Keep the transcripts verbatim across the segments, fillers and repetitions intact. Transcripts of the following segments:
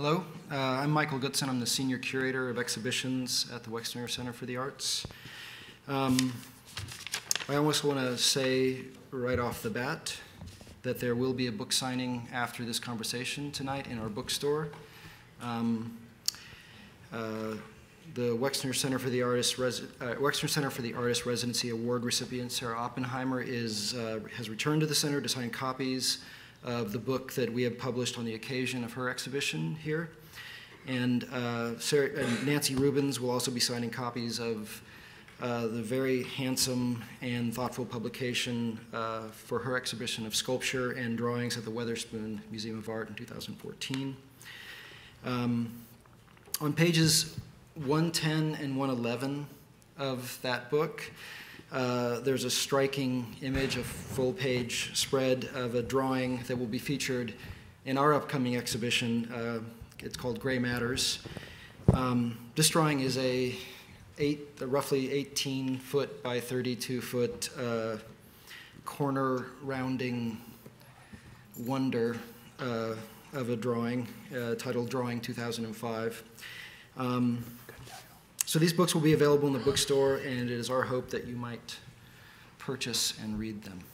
Hello, uh, I'm Michael Goodson. I'm the Senior Curator of Exhibitions at the Wexner Center for the Arts. Um, I almost want to say right off the bat that there will be a book signing after this conversation tonight in our bookstore. Um, uh, the Wexner Center for the Artist Res uh, Wexner Center for the Artist Residency Award recipient Sarah Oppenheimer is uh, has returned to the center to sign copies of the book that we have published on the occasion of her exhibition here. And, uh, Sarah, and Nancy Rubins will also be signing copies of uh, the very handsome and thoughtful publication uh, for her exhibition of sculpture and drawings at the Weatherspoon Museum of Art in two thousand fourteen. Um, on pages one ten and one eleven of that book, Uh, there's a striking image, a full-page spread of a drawing that will be featured in our upcoming exhibition. Uh, it's called Gray Matters. Um, this drawing is a, eight, a roughly eighteen foot by thirty-two foot uh, corner rounding wonder uh, of a drawing uh, titled Drawing two thousand five. Um, So these books will be available in the bookstore, and it is our hope that you might purchase and read them,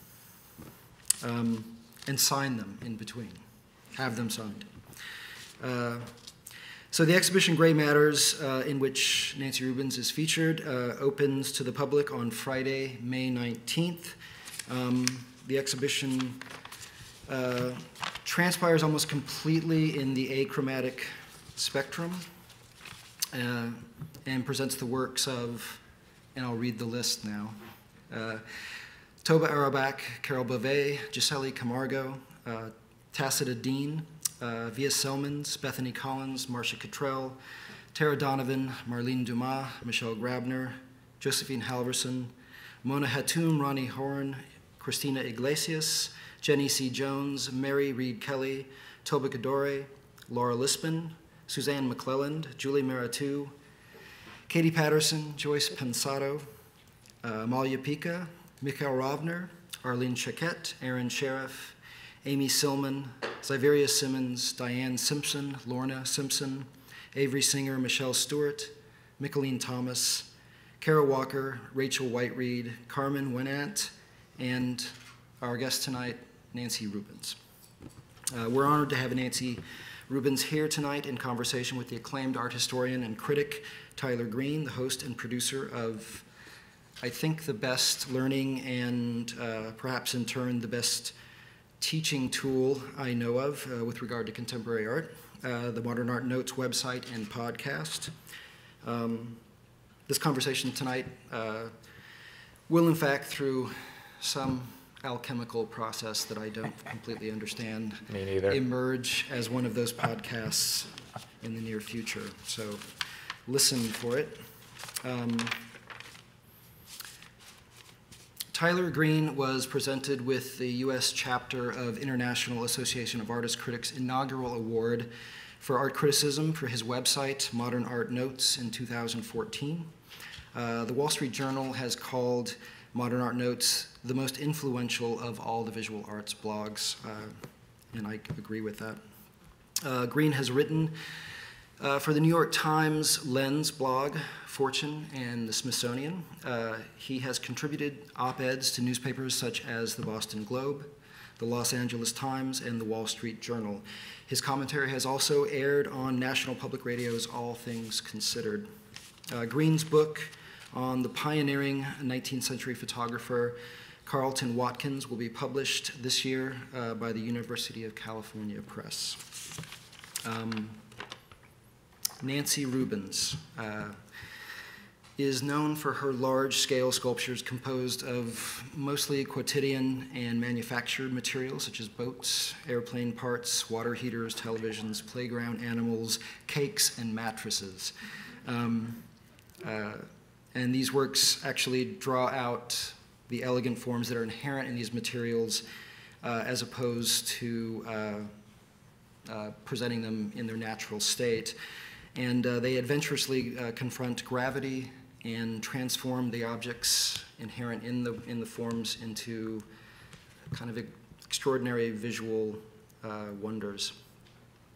um, and sign them in between, have them signed. Uh, so the exhibition Gray Matters, uh, in which Nancy Rubins is featured, uh, opens to the public on Friday, May nineteenth. Um, the exhibition uh, transpires almost completely in the achromatic spectrum. Uh, and presents the works of, and I'll read the list now, uh, Toba Arabak, Carol Beauvais, Gisele Camargo, uh, Tacita Dean, uh, Via Selmans, Bethany Collins, Marcia Cottrell, Tara Donovan, Marlene Dumas, Michelle Grabner, Josephine Halverson, Mona Hatoum, Ronnie Horn, Christina Iglesias, Jenny C. Jones, Mary Reed Kelly, Toba Gadore, Laura Lispin, Suzanne McClelland, Julie Maratou, Katie Patterson, Joyce Pensato, uh, Amalia Pica, Mikhail Rovner, Arlene Chaquette, Aaron Sheriff, Amy Silman, Zyveria Simmons, Diane Simpson, Lorna Simpson, Avery Singer, Michelle Stewart, Micheline Thomas, Kara Walker, Rachel Whitereed, Carmen Wenant, and our guest tonight, Nancy Rubins. Uh, we're honored to have Nancy Rubins here tonight in conversation with the acclaimed art historian and critic Tyler Green, the host and producer of, I think, the best learning and uh, perhaps in turn the best teaching tool I know of uh, with regard to contemporary art, uh, the Modern Art Notes website and podcast. Um, this conversation tonight uh, will, in fact, through some alchemical process that I don't completely understand, Me neither. emerge as one of those podcasts in the near future. So listen for it. Um, Tyler Green was presented with the U S chapter of International Association of Artist Critics' inaugural award for art criticism for his website, Modern Art Notes, in two thousand fourteen. Uh, the Wall Street Journal has called Modern Art Notes the most influential of all the visual arts blogs, uh, and I agree with that. Uh, Green has written uh, for the New York Times, Lens blog, Fortune, and the Smithsonian. Uh, he has contributed op-eds to newspapers such as the Boston Globe, the Los Angeles Times, and the Wall Street Journal. His commentary has also aired on National Public Radio's All Things Considered. Uh, Green's book on the pioneering nineteenth century photographer Carleton Watkins will be published this year uh, by the University of California Press. Um, Nancy Rubins uh, is known for her large-scale sculptures composed of mostly quotidian and manufactured materials such as boats, airplane parts, water heaters, televisions, playground animals, cakes, and mattresses. Um, uh, And these works actually draw out the elegant forms that are inherent in these materials uh, as opposed to uh, uh, presenting them in their natural state. And uh, they adventurously uh, confront gravity and transform the objects inherent in the, in the forms into kind of extraordinary visual uh, wonders.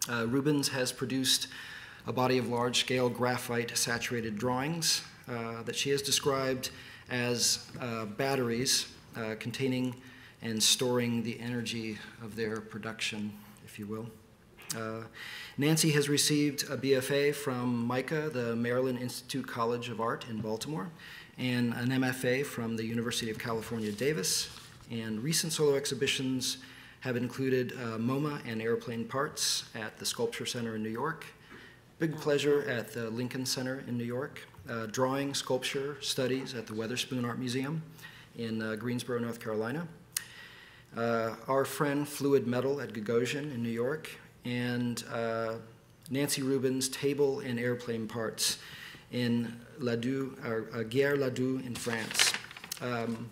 Uh, Rubins has produced a body of large-scale graphite saturated drawings uh, that she has described as uh, batteries uh, containing and storing the energy of their production, if you will. Uh, Nancy has received a B F A from MICA, the Maryland Institute College of Art in Baltimore, and an M F A from the University of California, Davis. And recent solo exhibitions have included uh, MoMA and airplane parts at the Sculpture Center in New York, Big Pleasure at the Lincoln Center in New York, uh, drawing, sculpture, studies at the Weatherspoon Art Museum in uh, Greensboro, North Carolina, uh, Our Friend Fluid Metal at Gagosian in New York, and uh, Nancy Rubins' table and airplane parts in Ladoux, or uh, Guerre Ladoux in France. Um,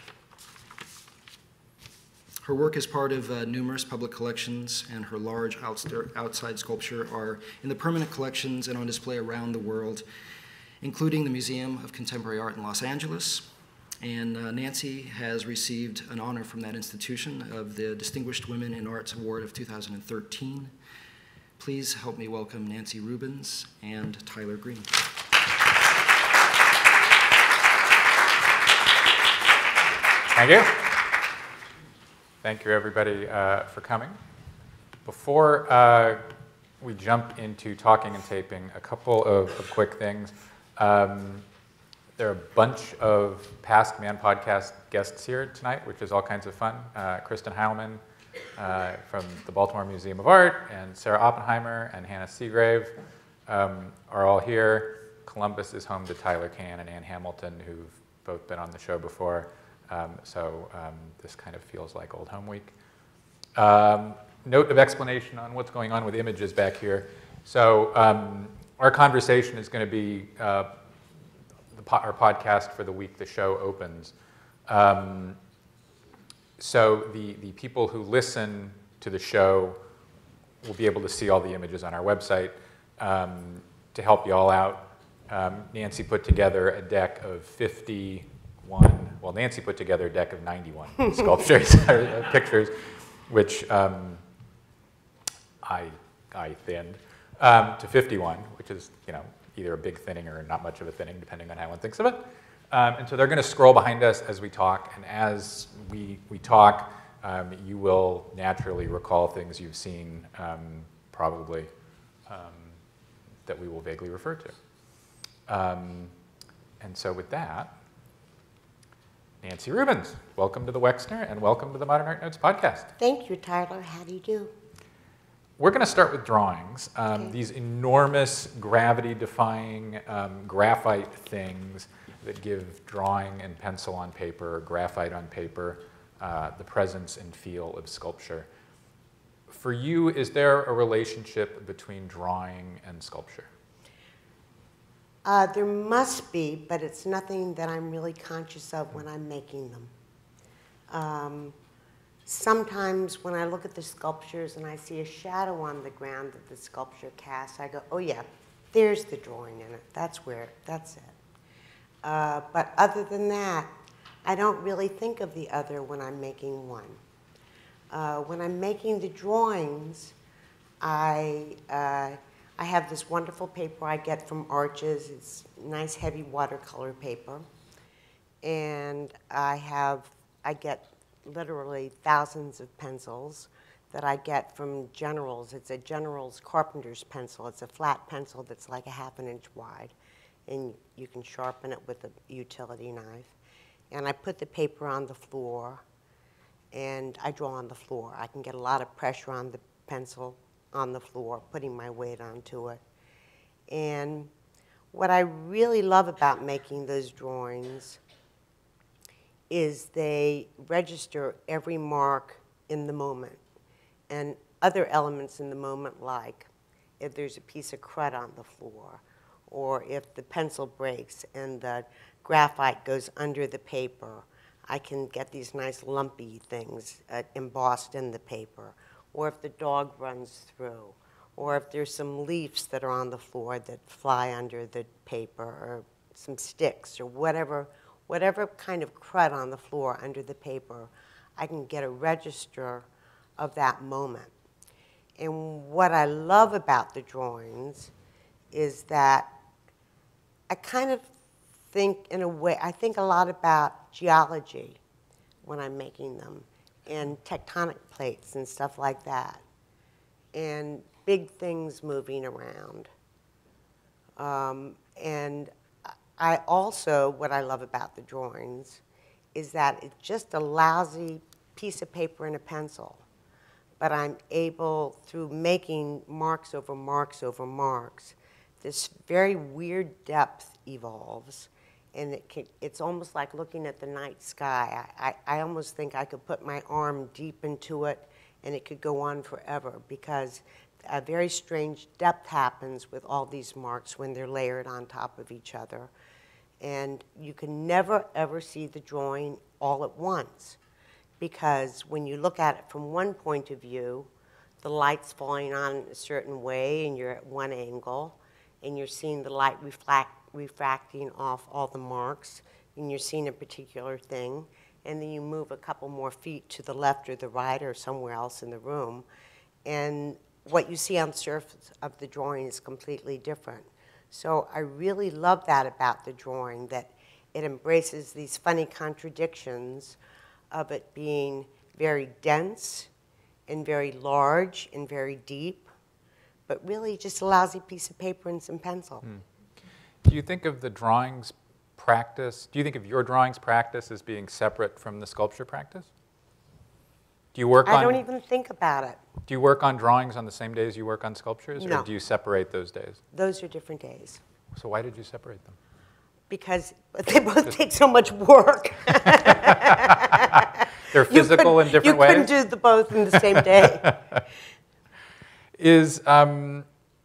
her work is part of uh, numerous public collections, and her large outside sculpture are in the permanent collections and on display around the world, including the Museum of Contemporary Art in Los Angeles. And uh, Nancy has received an honor from that institution of the Distinguished Women in Arts Award of two thousand thirteen. Please help me welcome Nancy Rubins and Tyler Green. Thank you. Thank you, everybody, uh, for coming. Before uh, we jump into talking and taping, a couple of, of quick things. Um, There are a bunch of past Man Podcast guests here tonight, which is all kinds of fun. Uh, Kristen Heilman uh, from the Baltimore Museum of Art, and Sarah Oppenheimer and Hannah Seagrave um, are all here. Columbus is home to Tyler Kahn and Ann Hamilton, who've both been on the show before. Um, so um, this kind of feels like old home week. Um, note of explanation on what's going on with images back here. So um, our conversation is going to be uh, our podcast for the week the show opens. Um, so the, the people who listen to the show will be able to see all the images on our website. Um, to help you all out, um, Nancy put together a deck of fifty-one, well, Nancy put together a deck of ninety-one sculptures, or pictures, which um, I, I thinned um, to fifty-one, which is, you know, either a big thinning or not much of a thinning, depending on how one thinks of it. Um, and so they're going to scroll behind us as we talk, and as we, we talk, um, you will naturally recall things you've seen, um, probably, um, that we will vaguely refer to. Um, and so with that, Nancy Rubins, welcome to the Wexner, and welcome to the Modern Art Notes podcast. Thank you, Tyler. How do you do? We're going to start with drawings. Um, Okay. These enormous, gravity-defying um, graphite things that give drawing and pencil on paper, graphite on paper, uh, the presence and feel of sculpture. For you, is there a relationship between drawing and sculpture? Uh, there must be, but it's nothing that I'm really conscious of when I'm making them. Um, Sometimes when I look at the sculptures and I see a shadow on the ground that the sculpture casts, I go, oh yeah, there's the drawing in it. That's where, that's it. Uh, but other than that, I don't really think of the other when I'm making one. Uh, when I'm making the drawings, I, uh, I have this wonderful paper I get from Arches. It's nice heavy watercolor paper. And I have, I get literally thousands of pencils that I get from General's. It's a General's Carpenter's pencil. It's a flat pencil that's like a half an inch wide, and you can sharpen it with a utility knife. And I put the paper on the floor, and I draw on the floor. I can get a lot of pressure on the pencil on the floor, putting my weight onto it. And what I really love about making those drawings is they register every mark in the moment, and other elements in the moment, like if there's a piece of crud on the floor, or if the pencil breaks and the graphite goes under the paper, I can get these nice lumpy things uh, embossed in the paper, or if the dog runs through, or if there's some leaves that are on the floor that fly under the paper, or some sticks, or whatever Whatever kind of crud on the floor under the paper, I can get a register of that moment. And what I love about the drawings is that I kind of think in a way, I think a lot about geology when I'm making them, and tectonic plates and stuff like that, and big things moving around. Um, and I also, what I love about the drawings is that it's just a lousy piece of paper and a pencil, but I'm able, through making marks over marks over marks, this very weird depth evolves, and it can, it's almost like looking at the night sky. I, I, I almost think I could put my arm deep into it and it could go on forever, because a very strange depth happens with all these marks when they're layered on top of each other. And you can never, ever see the drawing all at once, because when you look at it from one point of view, the light's falling on a certain way and you're at one angle, and you're seeing the light reflect, refracting off all the marks, and you're seeing a particular thing, and then you move a couple more feet to the left or the right or somewhere else in the room, and what you see on the surface of the drawing is completely different. So I really love that about the drawing, that it embraces these funny contradictions of it being very dense and very large and very deep, but really just a lousy piece of paper and some pencil. Hmm. Do you think of the drawings practice, do you think of your drawings practice as being separate from the sculpture practice? Do you work I on, don't even think about it. Do you work on drawings on the same days you work on sculptures? No. Or do you separate those days? Those are different days. So why did you separate them? Because they both take so much work. They're physical in different ways? You couldn't do the both in the same day. Is um,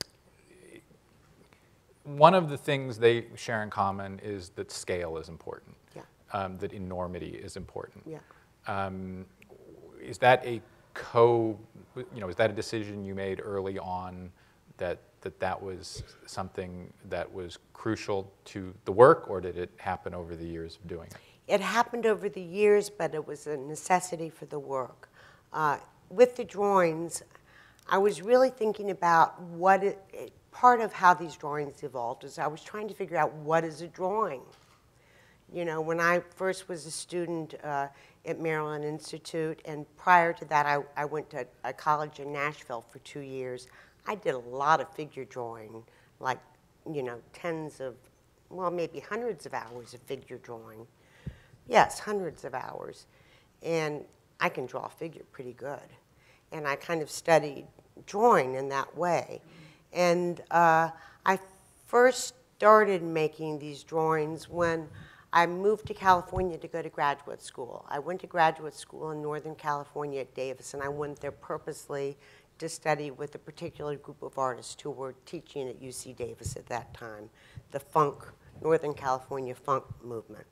one of the things they share in common is that scale is important, Yeah. um, that enormity is important. Yeah. Um, is that a co, you know, is that a decision you made early on that that that was something that was crucial to the work, or did it happen over the years of doing it? It happened over the years, but it was a necessity for the work. Uh, with the drawings, I was really thinking about what it, it, part of how these drawings evolved is I was trying to figure out what is a drawing. You know, when I first was a student uh, at Maryland Institute, and prior to that I, I went to a college in Nashville for two years, I did a lot of figure drawing, like, you know, tens of, well, maybe hundreds of hours of figure drawing. Yes, hundreds of hours. And I can draw a figure pretty good. And I kind of studied drawing in that way. And uh, I first started making these drawings when I moved to California to go to graduate school. I went to graduate school in Northern California at Davis, and I went there purposely to study with a particular group of artists who were teaching at U C Davis at that time, the funk, Northern California funk movement.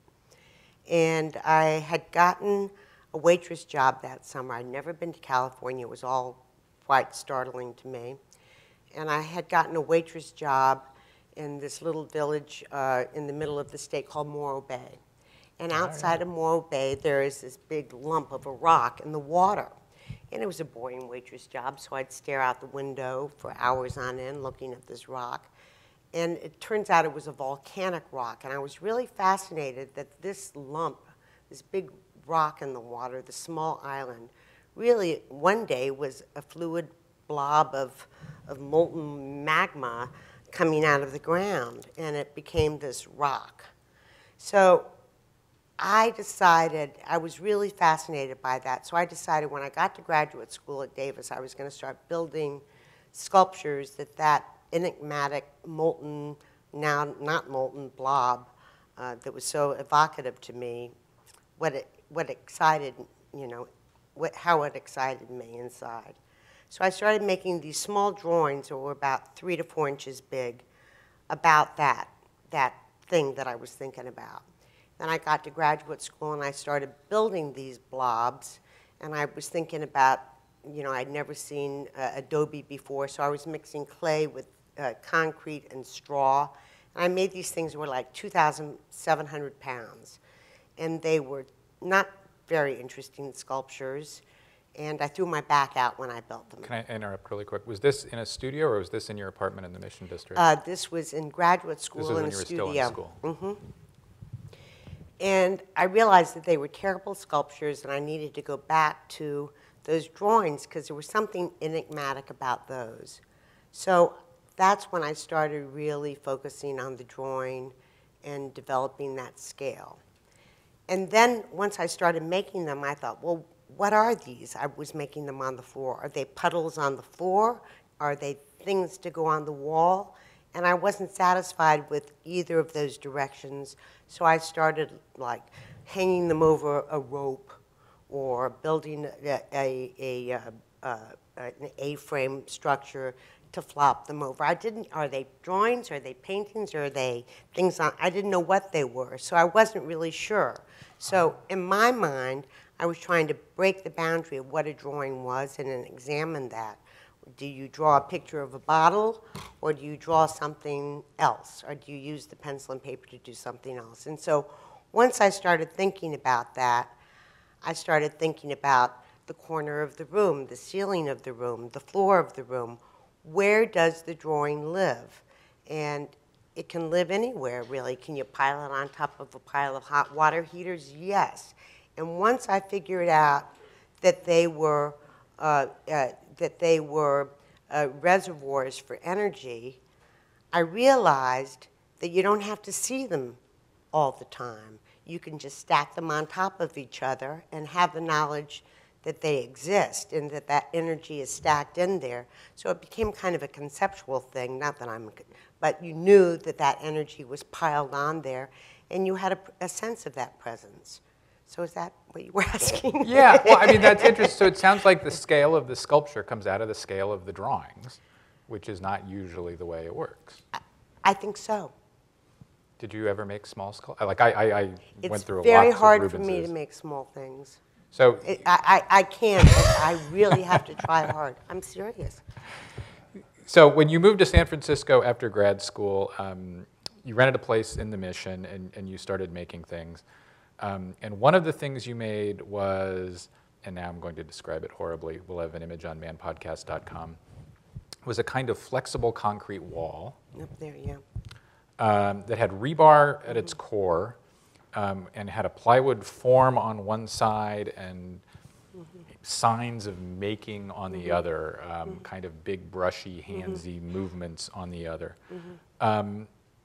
And I had gotten a waitress job that summer. I'd never been to California. It was all quite startling to me. And I had gotten a waitress job in this little village uh, in the middle of the state called Morro Bay. And outside of Morro Bay, there is this big lump of a rock in the water. And it was a boring waitress job, so I'd stare out the window for hours on end looking at this rock. And it turns out it was a volcanic rock, and I was really fascinated that this lump, this big rock in the water, the small island, really one day was a fluid blob of, of molten magma coming out of the ground, and it became this rock. So I decided, I was really fascinated by that, so I decided when I got to graduate school at Davis, I was going to start building sculptures that that enigmatic, molten, now not molten blob uh, that was so evocative to me, what it, what excited, you know, what, how it excited me inside. So I started making these small drawings that were about three to four inches big about that, that thing that I was thinking about. Then I got to graduate school and I started building these blobs, and I was thinking about, you know, I'd never seen uh, adobe before, so I was mixing clay with uh, concrete and straw. And I made these things that were like two thousand seven hundred pounds. And they were not very interesting sculptures. And I threw my back out when I built them. Can I interrupt really quick? Was this in a studio or was this in your apartment in the Mission District? Uh, this was in graduate school This is in when a you were studio. still in school. Mm-hmm. And I realized that they were terrible sculptures, and I needed to go back to those drawings because there was something enigmatic about those. So that's when I started really focusing on the drawing and developing that scale. And then once I started making them, I thought, well, what are these? I was making them on the floor. Are they puddles on the floor? Are they things to go on the wall? And I wasn't satisfied with either of those directions, so I started like hanging them over a rope or building a, a, a, a, a, an A-frame structure to flop them over. I didn't, are they drawings, are they paintings, are they things on, I didn't know what they were, so I wasn't really sure. So in my mind, I was trying to break the boundary of what a drawing was and then examine that. Do you draw a picture of a bottle, or do you draw something else? Or do you use the pencil and paper to do something else? And so once I started thinking about that, I started thinking about the corner of the room, the ceiling of the room, the floor of the room. Where does the drawing live? And it can live anywhere, really. Can you pile it on top of a pile of hot water heaters? Yes. And once I figured out that they were uh, uh, that they were uh, reservoirs for energy, I realized that you don't have to see them all the time. You can just stack them on top of each other and have the knowledge that they exist and that that energy is stacked in there. So it became kind of a conceptual thing, not that I'm, but you knew that that energy was piled on there, and you had a, a sense of that presence. So is that what you were asking? Yeah, well, I mean, that's interesting. So it sounds like the scale of the sculpture comes out of the scale of the drawings, which is not usually the way it works. I, I think so. Did you ever make small sculptures? Like, I, I, I went through a lot of It's very hard for me to make small things. So it, I, I, I can, but I really have to try hard. I'm serious. So when you moved to San Francisco after grad school, um, you rented a place in the Mission, and, and you started making things. Um, and one of the things you made was, and now I'm going to describe it horribly, we'll have an image on man podcast dot com, was a kind of flexible concrete wall. Up there, yeah. Um, that had rebar at its core, um, and had a plywood form on one side and mm-hmm. signs of making on the mm-hmm. other, um, mm-hmm. kind of big brushy, handsy mm-hmm. movements on the other. Mm-hmm. Um,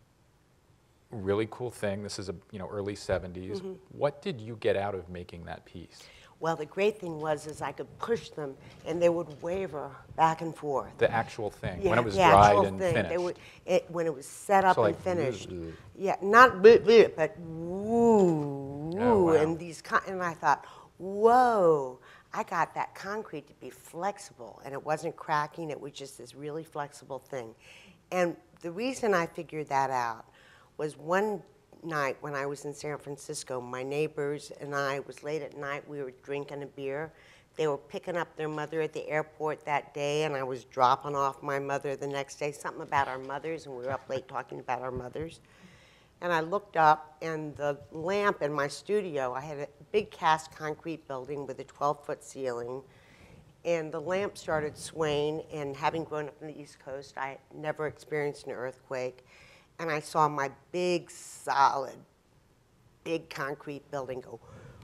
really cool thing. This is a you know early seventies. Mm-hmm. What did you get out of making that piece? Well, the great thing was is I could push them, and they would waver back and forth. The actual thing, yeah, when it was the dried and thing. finished. They would, it, when it was set up so and like, finished. Bleh, bleh. Yeah, not bleh, bleh, but woo, woo, oh, wow. and these, and I thought, whoa, I got that concrete to be flexible, and it wasn't cracking. It was just this really flexible thing, and the reason I figured that out was one night when I was in San Francisco, my neighbors and I, it was late at night, we were drinking a beer. They were picking up their mother at the airport that day, and I was dropping off my mother the next day, something about our mothers, and we were up late talking about our mothers. And I looked up, and the lamp in my studio, I had a big cast concrete building with a twelve-foot ceiling, and the lamp started swaying, and having grown up on the East Coast, I never experienced an earthquake. And I saw my big, solid, big concrete building go,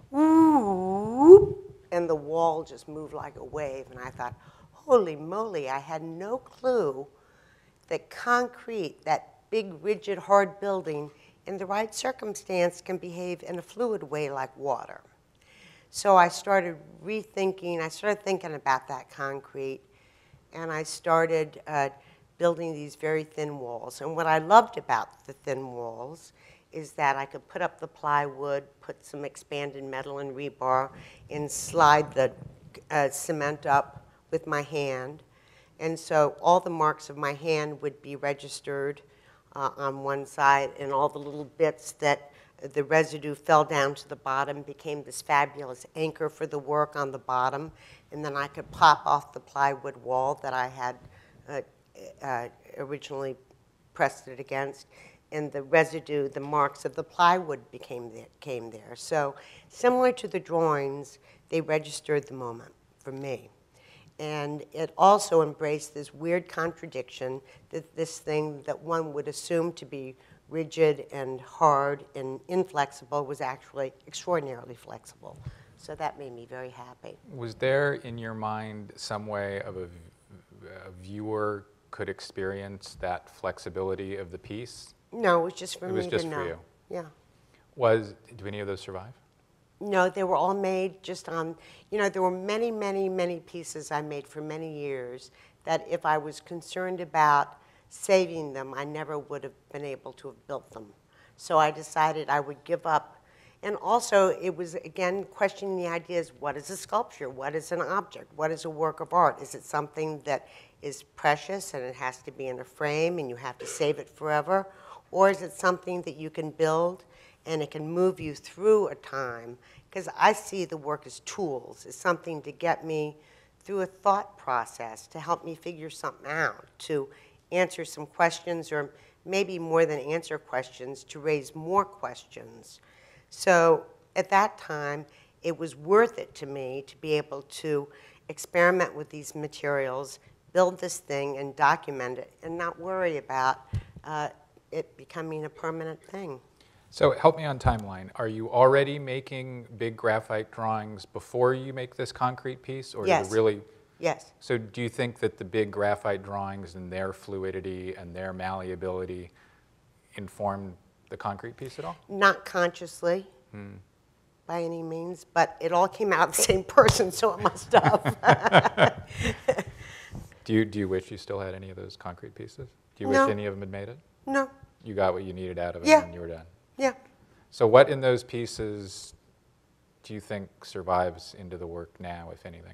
whoop, and the wall just moved like a wave. And I thought, holy moly, I had no clue that concrete, that big, rigid, hard building, in the right circumstance can behave in a fluid way like water. So I started rethinking, I started thinking about that concrete, and I started uh, building these very thin walls. And what I loved about the thin walls is that I could put up the plywood, put some expanded metal and rebar, and slide the uh, cement up with my hand. And so all the marks of my hand would be registered uh, on one side, and all the little bits that the residue fell down to the bottom became this fabulous anchor for the work on the bottom. And then I could pop off the plywood wall that I had uh, Uh, originally pressed it against, and the residue, the marks of the plywood became there, came there. So similar to the drawings, they registered the moment. for me. And it also embraced this weird contradiction that this thing that one would assume to be rigid and hard and inflexible was actually extraordinarily flexible. So that made me very happy. Was there in your mind some way of a, a viewer could experience that flexibility of the piece? No, it was just for It me was just to know. for you. Yeah. Was, do any of those survive? No, they were all made just on, you know, there were many, many, many pieces I made for many years that if I was concerned about saving them, I never would have been able to have built them. So I decided I would give up. And also, it was, again, questioning the ideas, what is a sculpture? What is an object? What is a work of art? Is it something that is precious and it has to be in a frame and you have to save it forever? Or is it something that you can build and it can move you through a time? Because I see the work as tools, as something to get me through a thought process, to help me figure something out, to answer some questions, or maybe more than answer questions, to raise more questions. So at that time, it was worth it to me to be able to experiment with these materials, build this thing, and document it, and not worry about uh, it becoming a permanent thing. So help me on timeline. Are you already making big graphite drawings before you make this concrete piece? Or Yes. did it really? Yes. So do you think that the big graphite drawings and their fluidity and their malleability informed the concrete piece at all? Not consciously, Hmm. by any means, but it all came out of the same person, so it must have. Do you, do you wish you still had any of those concrete pieces? Do you No. wish any of them had made it? No. You got what you needed out of it Yeah. and you were done? Yeah. So what in those pieces do you think survives into the work now, if anything?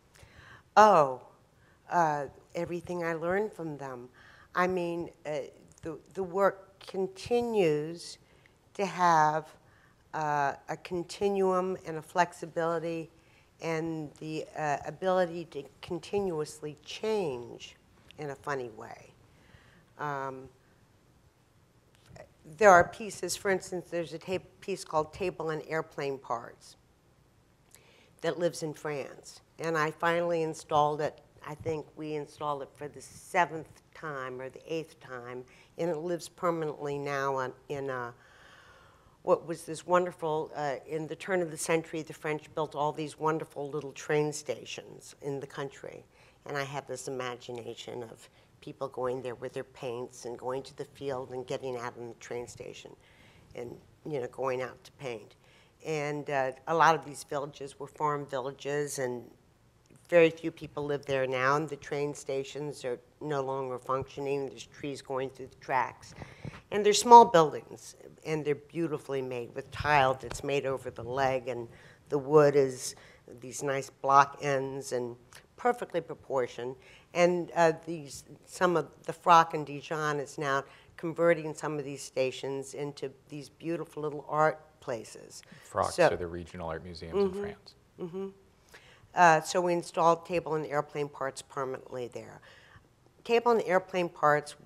Oh, uh, everything I learned from them. I mean, uh, the, the work continues to have uh, a continuum and a flexibility and the uh, ability to continuously change in a funny way. Um, there are pieces, for instance, there's a ta- piece called Table and Airplane Parts that lives in France. And I finally installed it. I think we installed it for the seventh time or the eighth time, and it lives permanently now on, in a, what was this wonderful, uh, in the turn of the century, the French built all these wonderful little train stations in the country. And I have this imagination of people going there with their paints and going to the field and getting out in the train station and, you know, going out to paint. And uh, a lot of these villages were farm villages, and very few people live there now, and the train stations are no longer functioning. There's trees going through the tracks. And they're small buildings, and they're beautifully made with tile that's made over the leg, and the wood is these nice block ends and perfectly proportioned. And uh, these, some of the Frock in Dijon is now converting some of these stations into these beautiful little art places. Frocks so, are the regional art museums mm-hmm. in France. Mm-hmm. Uh, so we installed Table and Airplane Parts permanently there. Table and Airplane Parts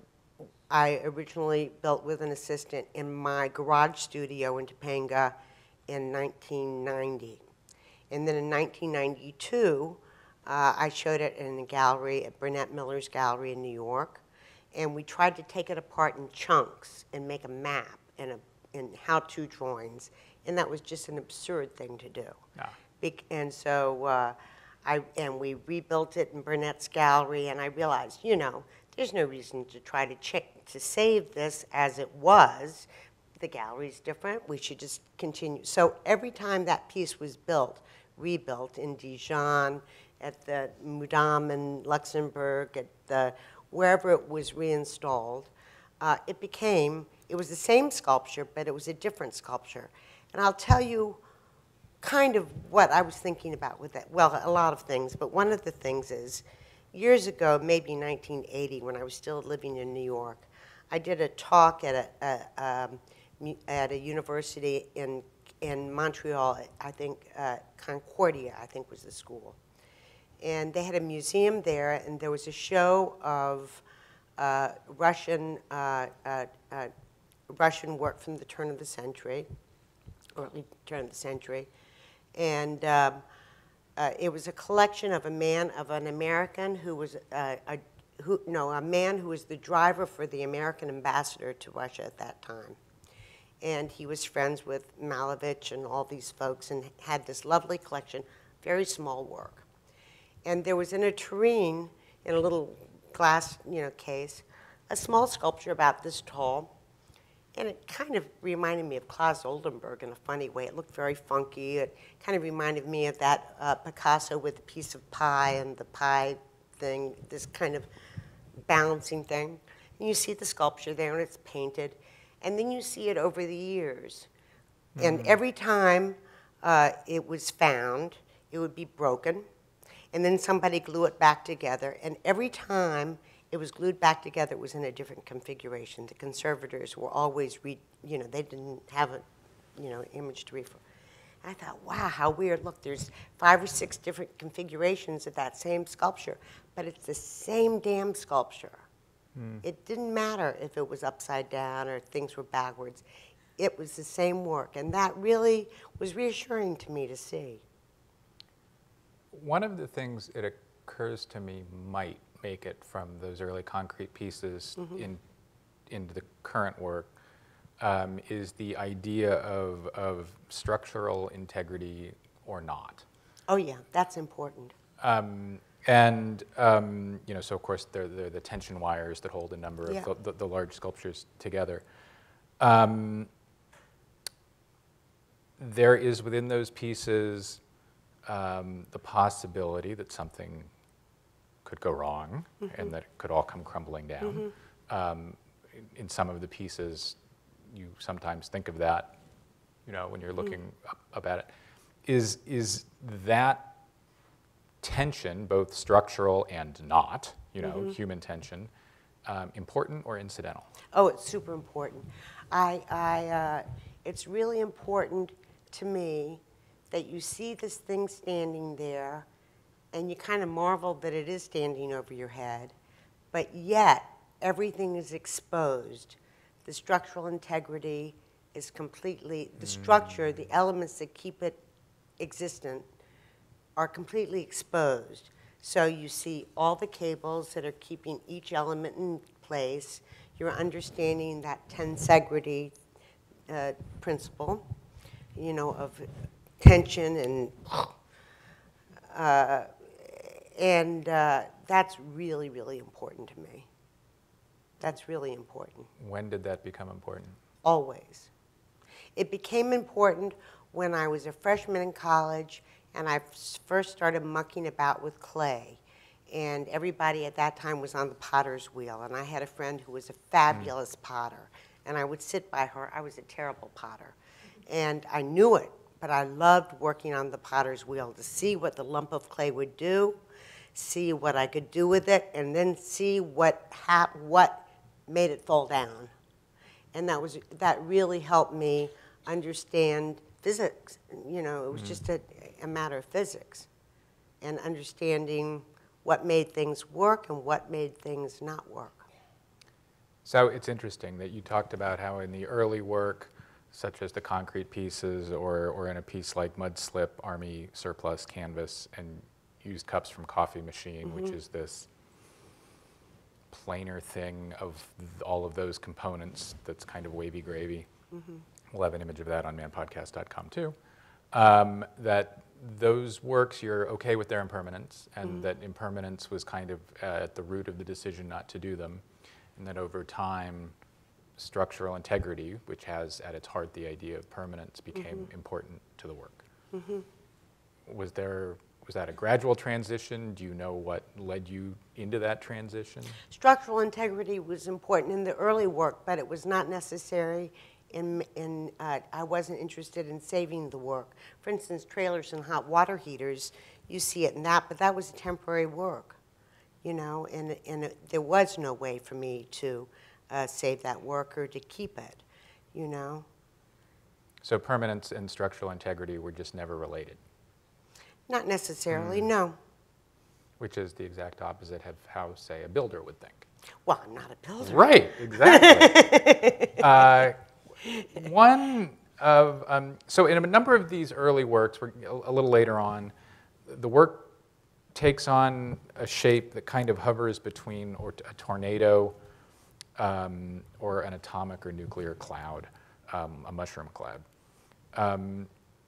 I originally built with an assistant in my garage studio in Topanga in nineteen ninety. And then in nineteen ninety-two, uh, I showed it in a gallery at Burnett Miller's Gallery in New York. And we tried to take it apart in chunks and make a map and, a, and how-to drawings. And that was just an absurd thing to do. Ah. Be- and so uh, I, and we rebuilt it in Burnett's Gallery, and I realized, you know, there's no reason to try to check, to save this as it was. The gallery's different. We should just continue. So every time that piece was built, rebuilt in Dijon, at the Mudam in Luxembourg, at the wherever it was reinstalled, uh, it became, it was the same sculpture, but it was a different sculpture. And I'll tell you kind of what I was thinking about with that. Well, a lot of things, but one of the things is, years ago, maybe nineteen eighty, when I was still living in New York, I did a talk at a, a, um, at a university in, in Montreal, I think uh, Concordia, I think was the school. And they had a museum there, and there was a show of uh, Russian, uh, uh, uh, Russian work from the turn of the century, early turn of the century. And um, uh, it was a collection of a man, of an American who was uh, a, who, no, a man who was the driver for the American ambassador to Russia at that time. And he was friends with Malevich and all these folks and had this lovely collection, very small work. And there was in a tureen, in a little glass, you know, case, a small sculpture about this tall. And it kind of reminded me of Klaus Oldenburg in a funny way. It looked very funky. It kind of reminded me of that uh, Picasso with a piece of pie and the pie thing, this kind of balancing thing. And you see the sculpture there, and it's painted. And then you see it over the years. Mm-hmm. And every time uh, it was found, it would be broken. And then somebody glue it back together. And every time it was glued back together, it was in a different configuration. The conservators were always, re, you know, they didn't have a, you know, image to refer. And I thought, wow, how weird. Look, there's five or six different configurations of that same sculpture, but it's the same damn sculpture. Mm. It didn't matter if it was upside down or things were backwards. It was the same work, and that really was reassuring to me to see. One of the things it occurs to me might make it from those early concrete pieces mm-hmm. in, into the current work um, is the idea of, of structural integrity or not. Oh yeah, that's important. Um, and, um, you know, so of course they're, they're the tension wires that hold a number of yeah. the, the large sculptures together. Um, there is within those pieces um, the possibility that something could go wrong mm-hmm. and that it could all come crumbling down. Mm-hmm. um, in, in some of the pieces, you sometimes think of that, you know, when you're looking mm-hmm. up, up at it. Is, is that tension, both structural and not, you know, mm-hmm. human tension, um, important or incidental? Oh, it's super important. I, I, uh, it's really important to me that you see this thing standing there and you kind of marvel that it is standing over your head, but yet everything is exposed. The structural integrity is completely, the structure, the elements that keep it existent are completely exposed. So you see all the cables that are keeping each element in place. You're understanding that tensegrity uh, principle, you know, of tension and uh, and uh, that's really, really important to me. That's really important. When did that become important? Always. It became important when I was a freshman in college and I first started mucking about with clay. And everybody at that time was on the potter's wheel. And I had a friend who was a fabulous mm. potter. And I would sit by her. I was a terrible potter. And I knew it, but I loved working on the potter's wheel to see what the lump of clay would do, see what I could do with it, and then see what hap what made it fall down. And that was that really helped me understand physics. You know, it was mm. just a, a matter of physics and understanding what made things work and what made things not work. So it's interesting that you talked about how in the early work, such as the concrete pieces or, or in a piece like Mud Slip, Army surplus canvas, and used cups from Coffee Machine, mm-hmm. which is this planar thing of th all of those components that's kind of wavy gravy. Mm-hmm. We'll have an image of that on man podcast dot com too. Um, that those works, you're okay with their impermanence, and mm-hmm. that impermanence was kind of uh, at the root of the decision not to do them, and that over time, structural integrity, which has at its heart the idea of permanence, became mm-hmm. important to the work. Mm-hmm. Was there, was that a gradual transition? Do you know what led you into that transition? Structural integrity was important in the early work, but it was not necessary in, in uh, I wasn't interested in saving the work. For instance, trailers and hot water heaters, you see it in that, but that was temporary work, you know, and, and it, there was no way for me to Uh, save that work or to keep it, you know. So permanence and structural integrity were just never related? Not necessarily, mm. no. Which is the exact opposite of how, say, a builder would think. Well, I'm not a builder. Right, exactly. uh, one of, um, so in a number of these early works, we're a little later on, the work takes on a shape that kind of hovers between or a tornado um, or an atomic or nuclear cloud, um, a mushroom cloud. Um,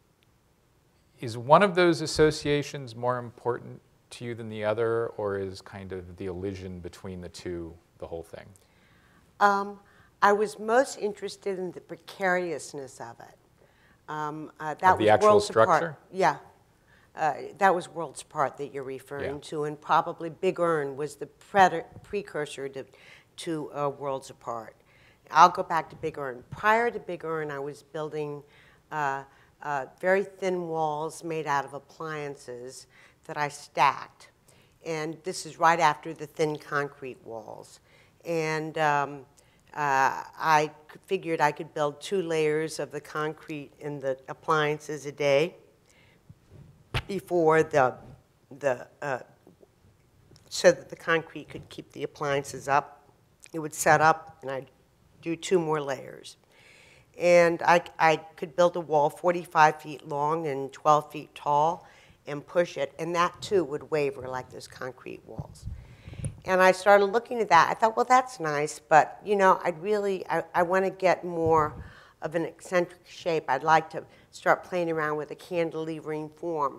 is one of those associations more important to you than the other, or is kind of the elision between the two the whole thing? Um, I was most interested in the precariousness of it. Um, uh, that of the was actual worlds structure? Apart. Yeah. Uh, that was Worlds Apart that you're referring Yeah. to, and probably Big Earn was the pred precursor to, to uh, Worlds Apart. I'll go back to Big Earn. Prior to Big Earn, I was building uh, uh, very thin walls made out of appliances that I stacked. And this is right after the thin concrete walls. And um, uh, I figured I could build two layers of the concrete and the appliances a day before the, the uh, so that the concrete could keep the appliances up. It would set up, and I'd do two more layers. And I, I could build a wall forty-five feet long and twelve feet tall and push it, and that too would waver like those concrete walls. And I started looking at that. I thought, well, that's nice, but you know, I'd really, I, I want to get more of an eccentric shape. I'd like to start playing around with a cantilevering form.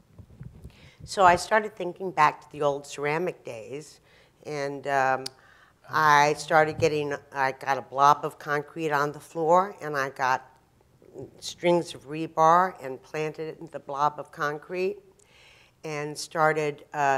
So I started thinking back to the old ceramic days, and um, I started getting, I got a blob of concrete on the floor, and I got strings of rebar and planted it in the blob of concrete, and started uh,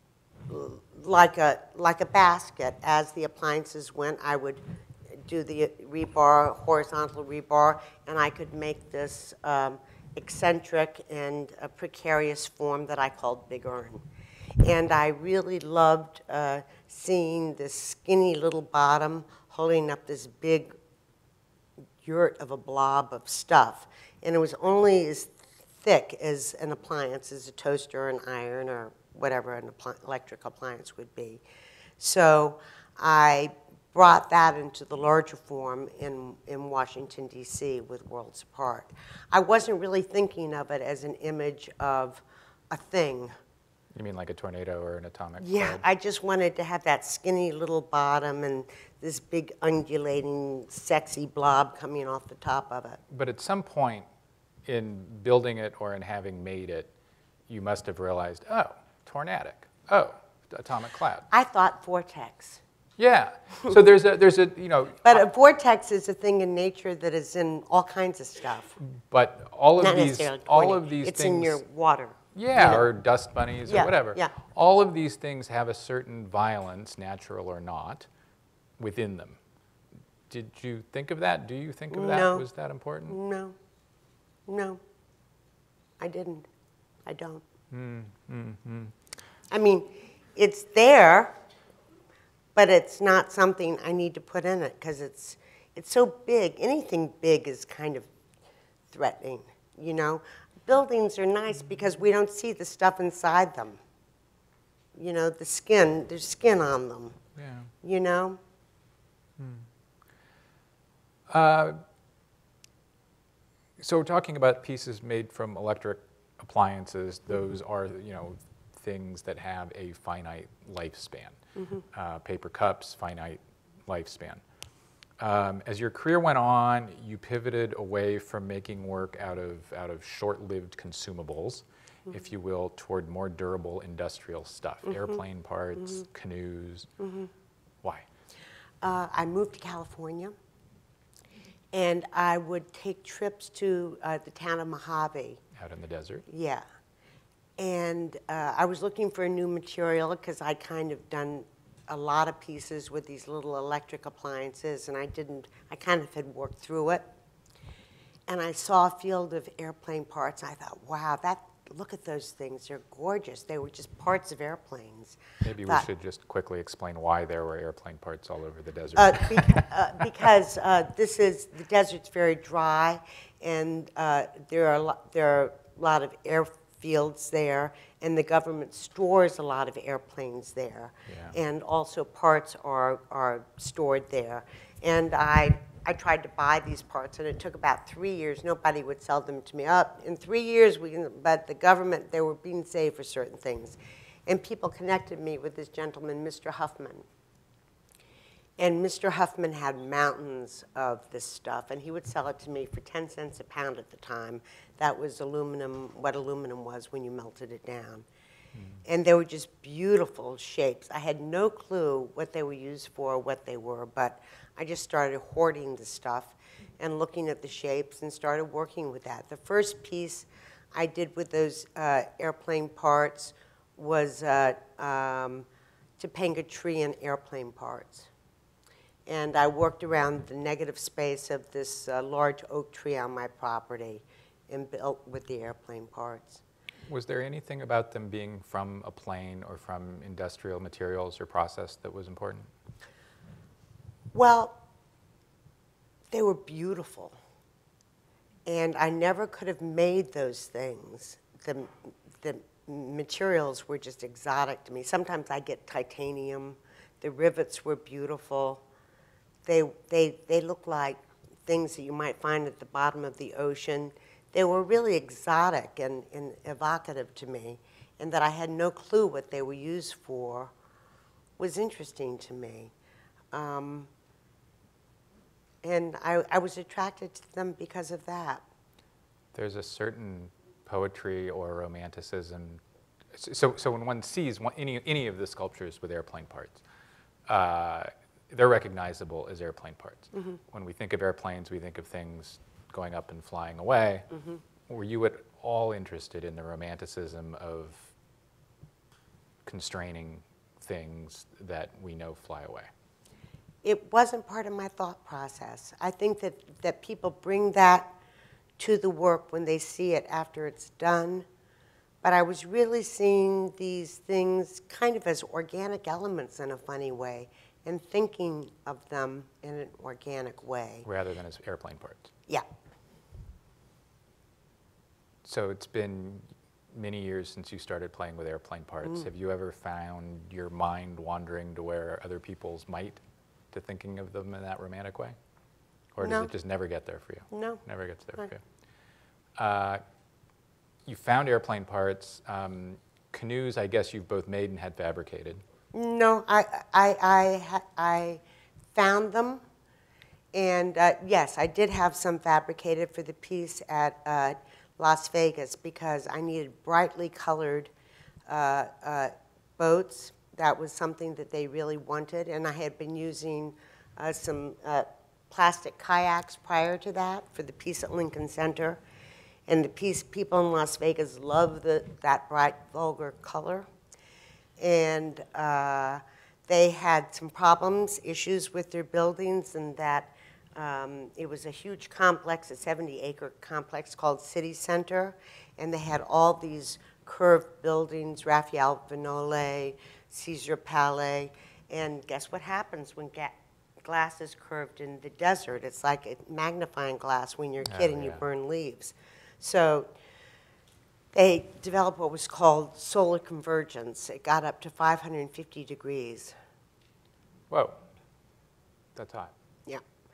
like a like a basket. As the appliances went, I would do the rebar, horizontal rebar, and I could make this um, eccentric and a precarious form that I called Big Earn. And I really loved uh, seeing this skinny little bottom holding up this big yurt of a blob of stuff. And it was only as thick as an appliance, as a toaster, an iron, or whatever an appli electric appliance would be. So I brought that into the larger form in, in Washington, D C with Worlds Apart. I wasn't really thinking of it as an image of a thing. You mean like a tornado or an atomic Yeah, cloud? I just wanted to have that skinny little bottom and this big undulating, sexy blob coming off the top of it. But at some point in building it or in having made it, you must have realized, oh, tornadic. Oh, atomic cloud. I thought vortex. Yeah. So there's a, there's a, you know. But a vortex is a thing in nature that is in all kinds of stuff. But all of Not these, necessarily all tornado. of these it's things. in your water. Yeah, you know? or dust bunnies Yeah, or whatever. yeah. All of these things have a certain violence, natural or not, within them. Did you think of that? Do you think of that? No. Was that important? No. No. I didn't. I don't. Mm, mm, mm. I mean, it's there, but it's not something I need to put in it because it's, it's so big. Anything big is kind of threatening, you know? Buildings are nice because we don't see the stuff inside them. You know, the skin, there's skin on them, Yeah. you know? Hmm. Uh, so we're talking about pieces made from electric appliances. Those are, you know, things that have a finite lifespan. Mm-hmm. uh, paper cups, finite lifespan. Um, as your career went on, you pivoted away from making work out of, out of short-lived consumables, mm-hmm. if you will, toward more durable industrial stuff, mm-hmm. airplane parts, mm-hmm. canoes. Mm-hmm. Why? Uh, I moved to California, and I would take trips to uh, the town of Mojave. Out in the desert? Yeah. And uh, I was looking for a new material because I'd kind of done a lot of pieces with these little electric appliances, and I didn't, I kind of had worked through it. And I saw a field of airplane parts, and I thought, wow, that, look at those things, they're gorgeous. They were just parts of airplanes. Maybe Thought, we should just quickly explain why there were airplane parts all over the desert. Uh, be, uh, because uh, this is, the desert's very dry, and uh, there are, a lot, there are a lot of airfields there, and the government stores a lot of airplanes there. Yeah. And also parts are, are stored there. And I I tried to buy these parts, and it took about three years. Nobody would sell them to me. Up in three years, we can, but the government, they were being saved for certain things. And people connected me with this gentleman, Mister Huffman. And Mister Huffman had mountains of this stuff, and he would sell it to me for ten cents a pound at the time. That was aluminum, what aluminum was when you melted it down. Mm. And they were just beautiful shapes. I had no clue what they were used for, what they were, but I just started hoarding the stuff and looking at the shapes and started working with that. The first piece I did with those uh, airplane parts was uh, um, to paint a tree in airplane parts. And I worked around the negative space of this uh, large oak tree on my property and built with the airplane parts. Was there anything about them being from a plane or from industrial materials or process that was important? Well, they were beautiful. And I never could have made those things. The, the materials were just exotic to me. Sometimes I get titanium. The rivets were beautiful. They, they, they look like things that you might find at the bottom of the ocean. They were really exotic and, and evocative to me, and that I had no clue what they were used for was interesting to me. Um, and I, I was attracted to them because of that. There's a certain poetry or romanticism. So, so when one sees one, any, any of the sculptures with airplane parts, uh, they're recognizable as airplane parts. Mm-hmm. When we think of airplanes, we think of things going up and flying away. Mm-hmm. Were you at all interested in the romanticism of constraining things that we know fly away? It wasn't part of my thought process. I think that, that people bring that to the work when they see it after it's done. But I was really seeing these things kind of as organic elements in a funny way, and thinking of them in an organic way. Rather than as airplane parts. Yeah. So it's been many years since you started playing with airplane parts. Mm. Have you ever found your mind wandering to where other people's might, to thinking of them in that romantic way? Or does No. it just never get there for you? No. Never gets there No. for you. Uh, you found airplane parts. Um, canoes, I guess you've both made and had fabricated. No, I, I, I, ha- I found them, and uh, yes, I did have some fabricated for the piece at uh, Las Vegas because I needed brightly colored uh, uh, boats. That was something that they really wanted, and I had been using uh, some uh, plastic kayaks prior to that for the piece at Lincoln Center, and the piece, people in Las Vegas love the, that bright, vulgar color. And uh, they had some problems, issues with their buildings, and that um, it was a huge complex, a seventy acre complex called City Center, and they had all these curved buildings, Raphael Vinole, Caesar Palais, and guess what happens when ga glass is curved in the desert? It's like a magnifying glass when you're a kid oh, and yeah. you burn leaves. So they developed what was called solar convergence. It got up to five hundred fifty degrees. Whoa, that's hot. Yeah.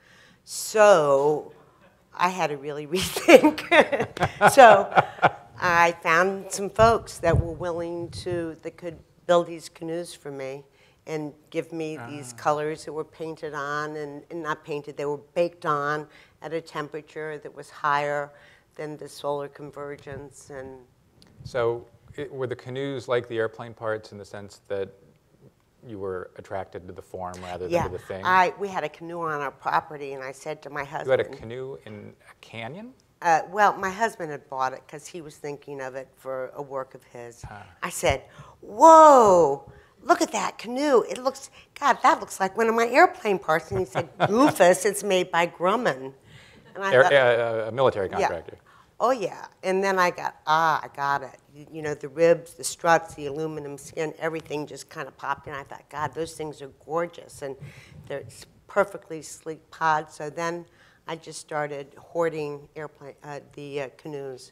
So I had to really rethink. So I found some folks that were willing to, that could build these canoes for me and give me ah. these colors that were painted on, and, and not painted, they were baked on at a temperature that was higher than the solar convergence. And so it, were the canoes like the airplane parts in the sense that you were attracted to the form rather yeah, than to the thing? I, we had a canoe on our property, and I said to my husband... You had a canoe in a canyon? Uh, well, my husband had bought it because he was thinking of it for a work of his. Ah. I said, whoa, look at that canoe. It looks, God, that looks like one of my airplane parts. And he said, Goofus, it's made by Grumman. And I Air, thought, uh, a military contractor. Yeah. Oh, yeah. And then I got, ah, I got it. You, you know, the ribs, the struts, the aluminum skin, everything just kind of popped in. I thought, God, those things are gorgeous. And they're perfectly sleek pods. So then I just started hoarding airplane, uh, the uh, canoes.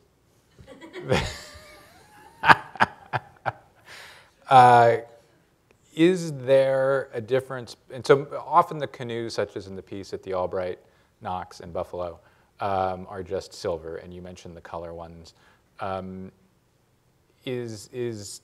uh, is there a difference? And so often the canoes, such as in the piece at the Albright, Knox, and Buffalo um, are just silver, and you mentioned the color ones. Um, is, is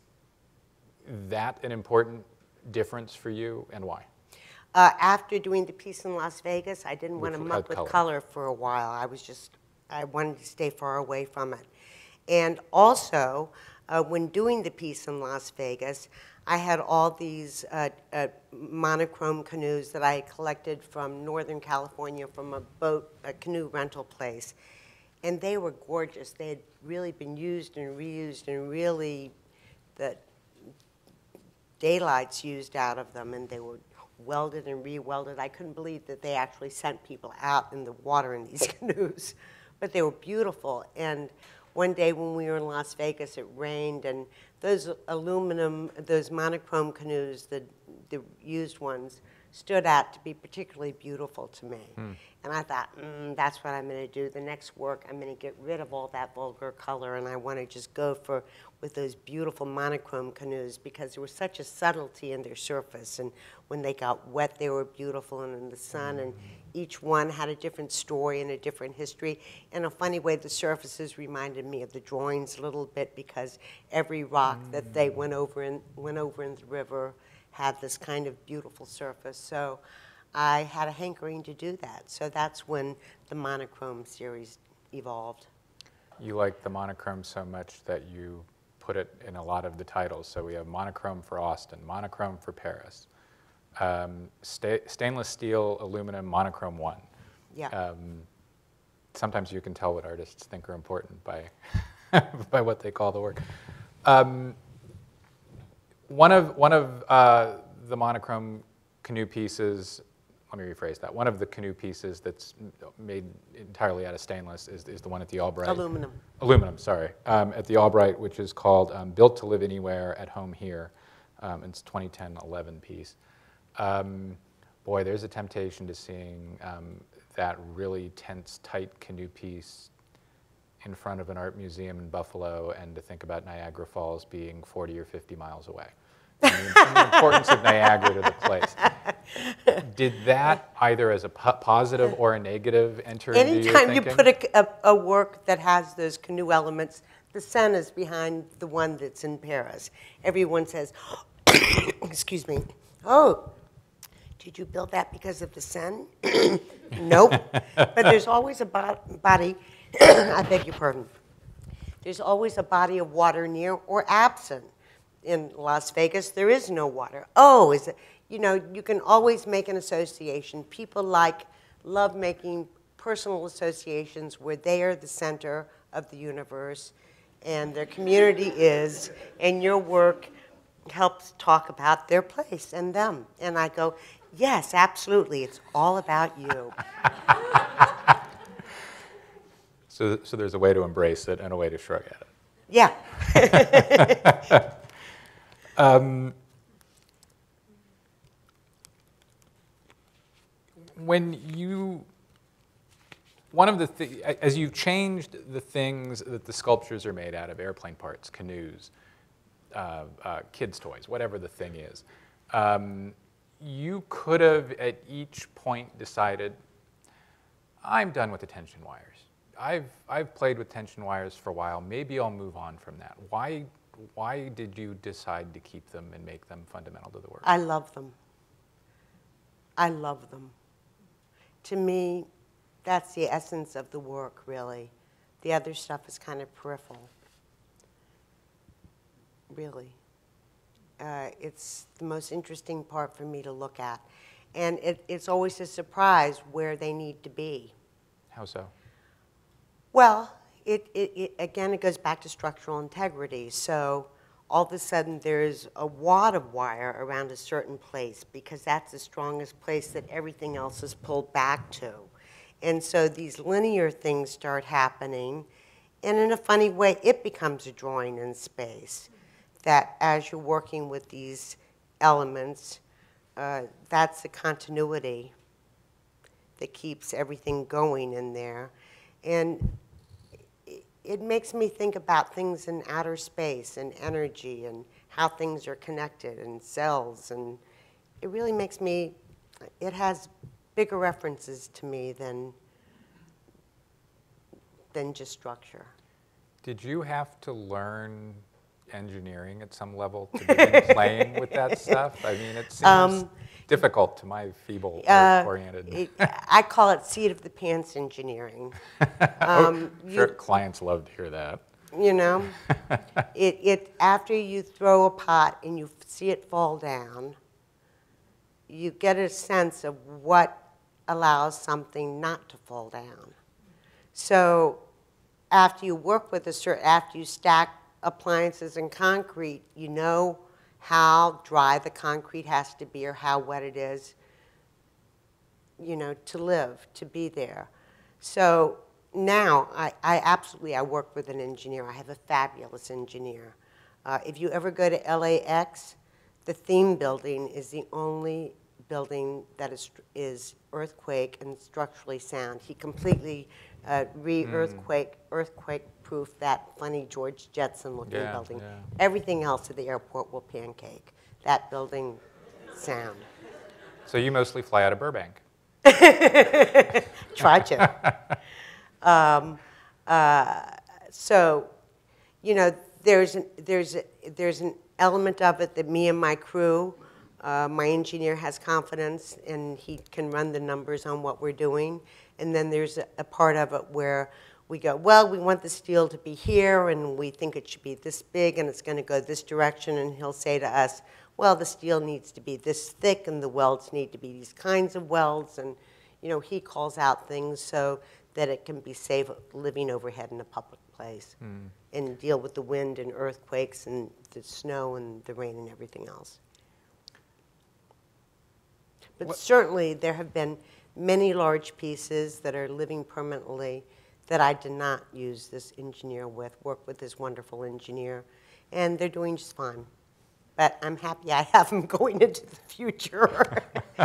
that an important difference for you, and why? Uh, after doing the piece in Las Vegas, I didn't want to Which muck had with color. color for a while. I was just, I wanted to stay far away from it. And also, uh, when doing the piece in Las Vegas, I had all these uh, uh, monochrome canoes that I had collected from Northern California from a boat, a canoe rental place. And they were gorgeous. They had really been used and reused, and really the daylights used out of them, and they were welded and re-welded. I couldn't believe that they actually sent people out in the water in these canoes. But they were beautiful. And one day when we were in Las Vegas, it rained, and those aluminum, those monochrome canoes, the, the used ones, stood out to be particularly beautiful to me. Mm. And I thought, mm, that's what I'm going to do. The next work, I'm going to get rid of all that vulgar color, and I want to just go for with those beautiful monochrome canoes, because there was such a subtlety in their surface. And when they got wet, they were beautiful, and in the sun, and each one had a different story and a different history. In a funny way, the surfaces reminded me of the drawings a little bit, because every rock mm. that they went over in, went over in the river had this kind of beautiful surface. So I had a hankering to do that. So that's when the monochrome series evolved. You like the monochrome so much that you put it in a lot of the titles. So we have monochrome for Austin, monochrome for Paris, um, sta stainless steel, aluminum, monochrome one. Yeah. Um, sometimes you can tell what artists think are important by, by what they call the work. Um, One of, one of uh, the monochrome canoe pieces, let me rephrase that, one of the canoe pieces that's made entirely out of stainless is, is the one at the Albright. Aluminum. Aluminum, sorry, um, at the Albright, which is called um, Built to Live Anywhere, at Home Here. Um, it's a twenty ten eleven piece. Um, boy, there's a temptation to seeing um, that really tense, tight canoe piece in front of an art museum in Buffalo, and to think about Niagara Falls being forty or fifty miles away. And the, and the importance of Niagara to the place. Did that, either as a po positive or a negative, enter into your thinking? Anytime you put a, a, a work that has those canoe elements, the sun is behind the one that's in Paris. Everyone says, excuse me, oh, did you build that because of the sun? Nope. But there's always a bo body, I beg your pardon. There's always a body of water near or absent. In Las Vegas, there is no water. Oh, is it, you know, you can always make an association. People like, love making personal associations where they are the center of the universe and their community is, and your work helps talk about their place and them. And I go, yes, absolutely, it's all about you. So, so there's a way to embrace it and a way to shrug at it. Yeah. um, when you, one of the, th as you've changed the things that the sculptures are made out of, airplane parts, canoes, uh, uh, kids' toys, whatever the thing is, um, you could have at each point decided, I'm done with the tension wires. I've, I've played with tension wires for a while. Maybe I'll move on from that. Why, why did you decide to keep them and make them fundamental to the work? I love them. I love them. To me, that's the essence of the work, really. The other stuff is kind of peripheral, really. Uh, it's the most interesting part for me to look at. And it, it's always a surprise where they need to be. How so? Well, it, it, it, again, it goes back to structural integrity. So all of a sudden, there's a wad of wire around a certain place because that's the strongest place that everything else is pulled back to. And so these linear things start happening, and in a funny way, it becomes a drawing in space. That as you're working with these elements, uh, that's the continuity that keeps everything going in there. And it, it makes me think about things in outer space and energy and how things are connected and cells. And it really makes me, it has bigger references to me than than just structure. Did you have to learn engineering at some level to begin playing with that stuff? I mean, it seems um, difficult to my feeble-oriented. Uh, I call it seat of the pants engineering. Um, oh, sure, you, clients love to hear that. You know, it, it after you throw a pot and you see it fall down, you get a sense of what allows something not to fall down. So after you work with a certain, after you stack appliances in concrete, you know how dry the concrete has to be or how wet it is, you know, to live, to be there. So now, I, I absolutely, I work with an engineer. I have a fabulous engineer. Uh, if you ever go to L A X, the theme building is the only building that is, is earthquake and structurally sound. He completely uh, re-earthquake, mm. earthquake-proof that funny George Jetson-looking yeah, building. Yeah. Everything else at the airport will pancake. That building sound. So you mostly fly out of Burbank? Try to. Um, uh, so, you know, there's an, there's a, there's an element of it that me and my crew, uh, my engineer has confidence and he can run the numbers on what we're doing. And then there's a, a part of it where we go, well, we want the steel to be here and we think it should be this big and it's going to go this direction. And he'll say to us, well, the steel needs to be this thick and the welds need to be these kinds of welds. And, you know, he calls out things so that it can be safe living overhead in a public place mm. and deal with the wind and earthquakes and the snow and the rain and everything else. But what? Certainly there have been many large pieces that are living permanently that I did not use this engineer with, work with this wonderful engineer, and they're doing just fine. But I'm happy I have them going into the future.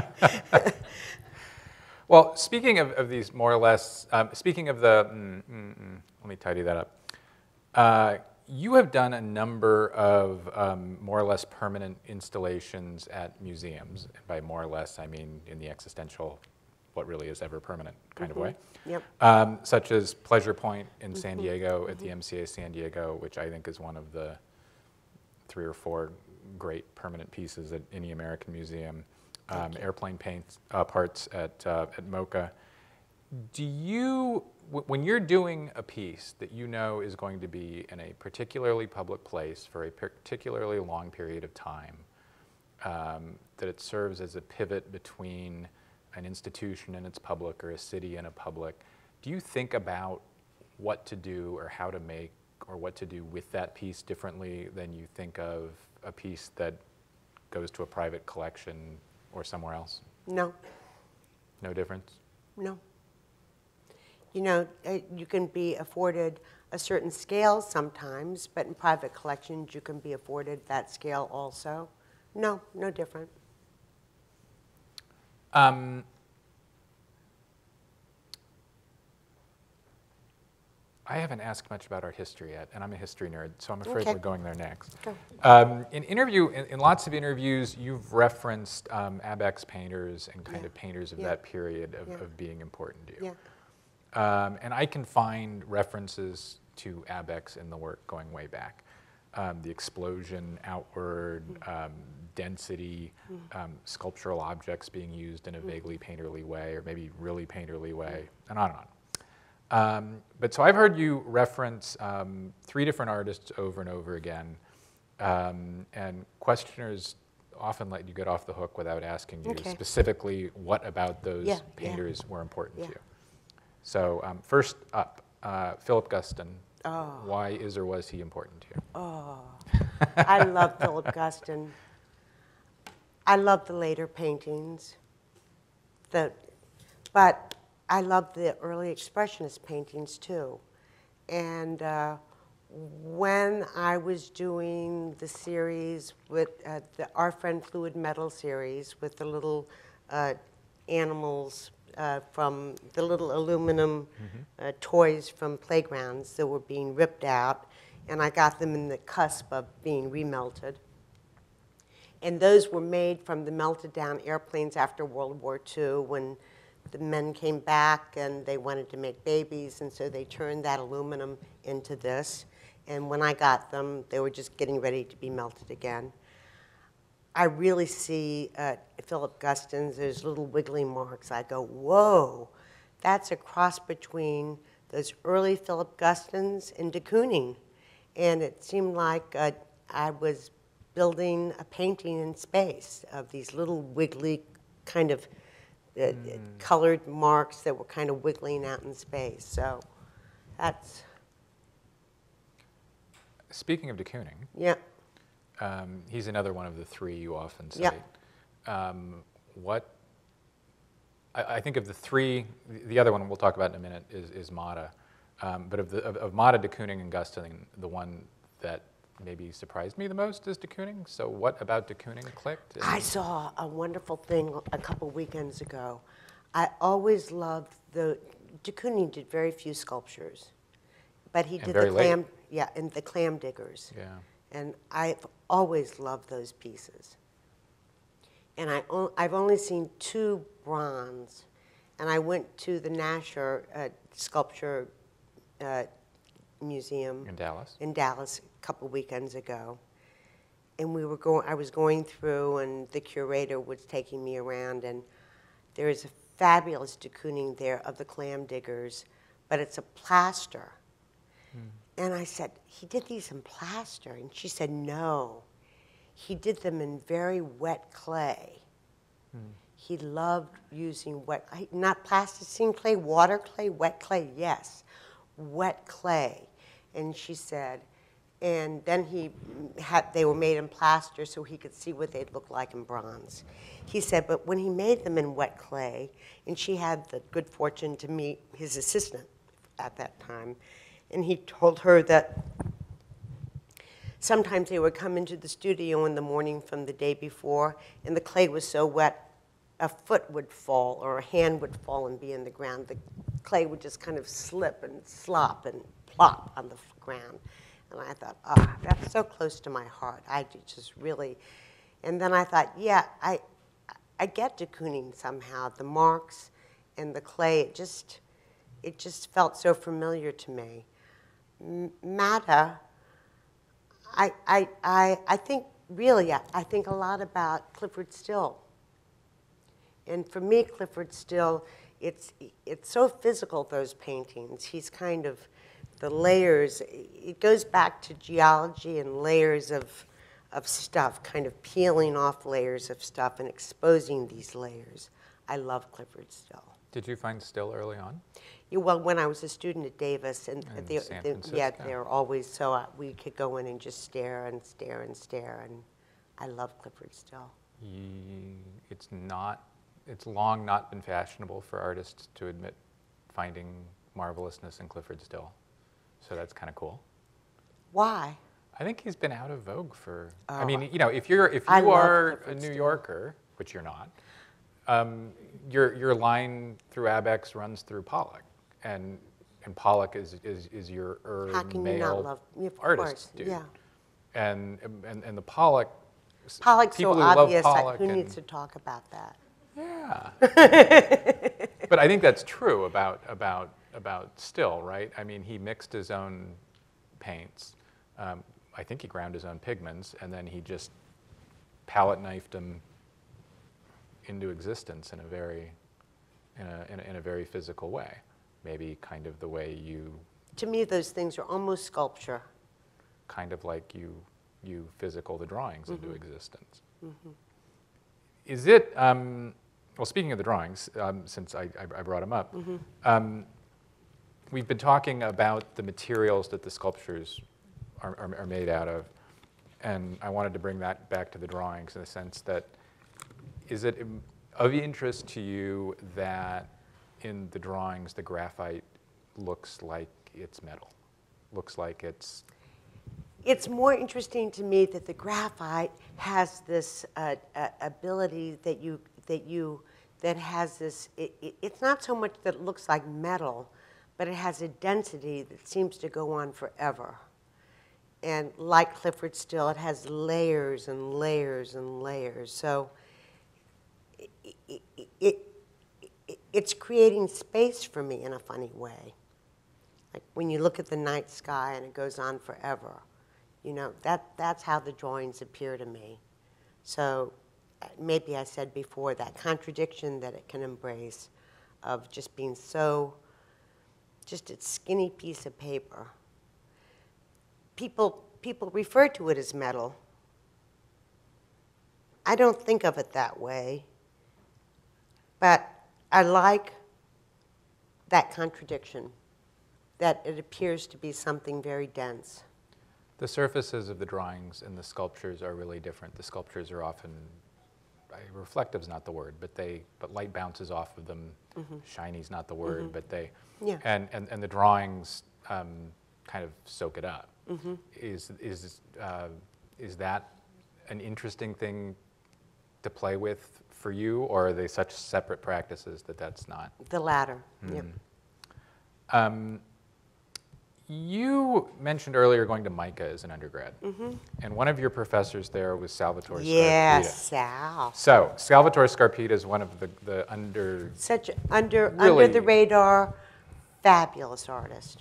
Well, speaking of, of these more or less, um, speaking of the, mm, mm, mm, let me tidy that up. Uh, you have done a number of um, more or less permanent installations at museums. By more or less, I mean in the existential, what really is ever permanent kind mm-hmm. of way. Yep. Um, such as Pleasure Point in mm-hmm. San Diego mm-hmm. at the M C A San Diego, which I think is one of the three or four great permanent pieces at any American museum. Um, airplane paint uh, parts at, uh, at MoCA. Do you, w when you're doing a piece that you know is going to be in a particularly public place for a particularly long period of time, um, that it serves as a pivot between an institution and its public or a city and a public, do you think about what to do or how to make or what to do with that piece differently than you think of a piece that goes to a private collection or somewhere else? No. No difference? No. You know, you can be afforded a certain scale sometimes, but in private collections you can be afforded that scale also. No, no different. Um, I haven't asked much about art history yet, and I'm a history nerd, so I'm afraid okay. we're going there next. Go. Um, in interview, in, in lots of interviews, you've referenced um, Abex painters and kind yeah. of painters of yeah. that period of, yeah. of being important to you. Yeah. Um, and I can find references to Abex in the work going way back. Um, the explosion outward, mm. um, density, mm. um, sculptural objects being used in a mm. vaguely painterly way, or maybe really painterly way, mm. and on and on. Um, but so I've heard you reference um, three different artists over and over again, um, and questioners often let you get off the hook without asking you okay. specifically what about those yeah, painters yeah. were important yeah. to you. So um, first up, uh, Philip Guston. Oh. Why is or was he important to you? Oh, I love Philip Guston. I love the later paintings, the, but I love the early expressionist paintings too. And uh, when I was doing the series with uh, the Our Friend Fluid Metal series with the little uh, animals uh, from the little aluminum mm-hmm. uh, toys from playgrounds that were being ripped out, and I got them in the cusp of being remelted. And those were made from the melted down airplanes after World War Two when the men came back and they wanted to make babies, and so they turned that aluminum into this. And when I got them, they were just getting ready to be melted again. I really see uh, Philip Guston's, there's little wiggly marks. I go, whoa, that's a cross between those early Philip Gustons and de Kooning. And it seemed like uh, I was building a painting in space of these little wiggly kind of uh, mm. colored marks that were kind of wiggling out in space. So that's... Speaking of de Kooning, yeah. um, he's another one of the three you often cite. Yep. Um, what, I, I think of the three, the other one we'll talk about in a minute is, is Mata. Um, but of, the, of, of Mata, de Kooning, and Guston, the one that maybe surprised me the most is de Kooning. So what about de Kooning clicked? I saw a wonderful thing a couple weekends ago. I always loved the, de Kooning did very few sculptures, but he and did very the clam, late. yeah, and the clam diggers. Yeah. And I've always loved those pieces. And I on, I've only seen two bronze, and I went to the Nasher uh, Sculpture uh, Museum In Dallas. in Dallas a couple weekends ago, and we were going. I was going through, and the curator was taking me around, and there is a fabulous de Kooning there of the clam diggers, but it's a plaster. Hmm. And I said, he did these in plaster, and she said, no, he did them in very wet clay. Hmm. He loved using wet, not plasticine clay, water clay, wet clay, yes, wet clay. And she said, and then he had, they were made in plaster so he could see what they'd look like in bronze. He said, but when he made them in wet clay, and she had the good fortune to meet his assistant at that time, and he told her that sometimes they would come into the studio in the morning from the day before, and the clay was so wet, a foot would fall or a hand would fall and be in the ground. The clay would just kind of slip and slop and plop on the ground. And I thought, ah, that's so close to my heart. I just really, and then I thought, yeah, I, I get de Kooning somehow. The marks and the clay, it just, it just felt so familiar to me. Mata, I, I, I, I think, really, I, I think a lot about Clyfford Still. And for me, Clyfford Still, it's, it's so physical, those paintings. He's kind of, the layers, it goes back to geology and layers of, of stuff, kind of peeling off layers of stuff and exposing these layers. I love Clyfford Still. Did you find Still early on? Yeah, well, when I was a student at Davis, and In they, San they, Francisco. yeah, they were always so uh, we could go in and just stare and stare and stare, and I love Clyfford Still. Ye, it's not. It's long not been fashionable for artists to admit finding marvelousness in Clyfford Still, so that's kind of cool. Why? I think he's been out of vogue for. Oh, I mean, you know, if you're if I you love are a Clyfford New Still. Yorker, which you're not, um, your your line through Abex runs through Pollock, and and Pollock is is is your er, How can male you not love? Of artist, course, dude. yeah. And and and the Pollock. Pollock's people so who obvious. Love Like, Pollock who and, needs to talk about that? Yeah. But I think that's true about about about Still, right? I mean, he mixed his own paints. Um, I think he ground his own pigments, and then he just palette knifed them into existence in a very, in a, in a, in a very physical way. Maybe kind of the way you. To me, those things are almost sculpture. Kind of like you, you physical the drawings Mm-hmm. into existence. Mm-hmm. Is it? Um, well, speaking of the drawings, um, since I, I brought them up, Mm-hmm. um, we've been talking about the materials that the sculptures are, are, are made out of, and I wanted to bring that back to the drawings in the sense that, is it of interest to you that in the drawings the graphite looks like it's metal, looks like it's... It's more interesting to me that the graphite has this uh, uh, ability that you, that you, that has this, it, it, it's not so much that it looks like metal, but it has a density that seems to go on forever. And like Clyfford Still, it has layers and layers and layers. So it, it, it, it, it's creating space for me in a funny way. Like when you look at the night sky and it goes on forever, you know, that, that's how the drawings appear to me. So uh, maybe I said before, that contradiction that it can embrace of just being so, just a skinny piece of paper. People, people refer to it as metal. I don't think of it that way, but I like that contradiction, that it appears to be something very dense. The surfaces of the drawings and the sculptures are really different. The sculptures are often, reflective is not the word, but they, but light bounces off of them. Mm-hmm. Shiny is not the word, mm-hmm. but they, yeah. and, and, and the drawings um, kind of soak it up. Mm-hmm. Is, is, uh, is that an interesting thing to play with for you, or are they such separate practices that that's not? The latter, mm. yep. Um, you mentioned earlier going to MICA as an undergrad, mm-hmm. and one of your professors there was Salvatore Scarpita. Yes, Sal. So Salvatore Scarpita is one of the, the under... Such under, really, under the radar, fabulous artist.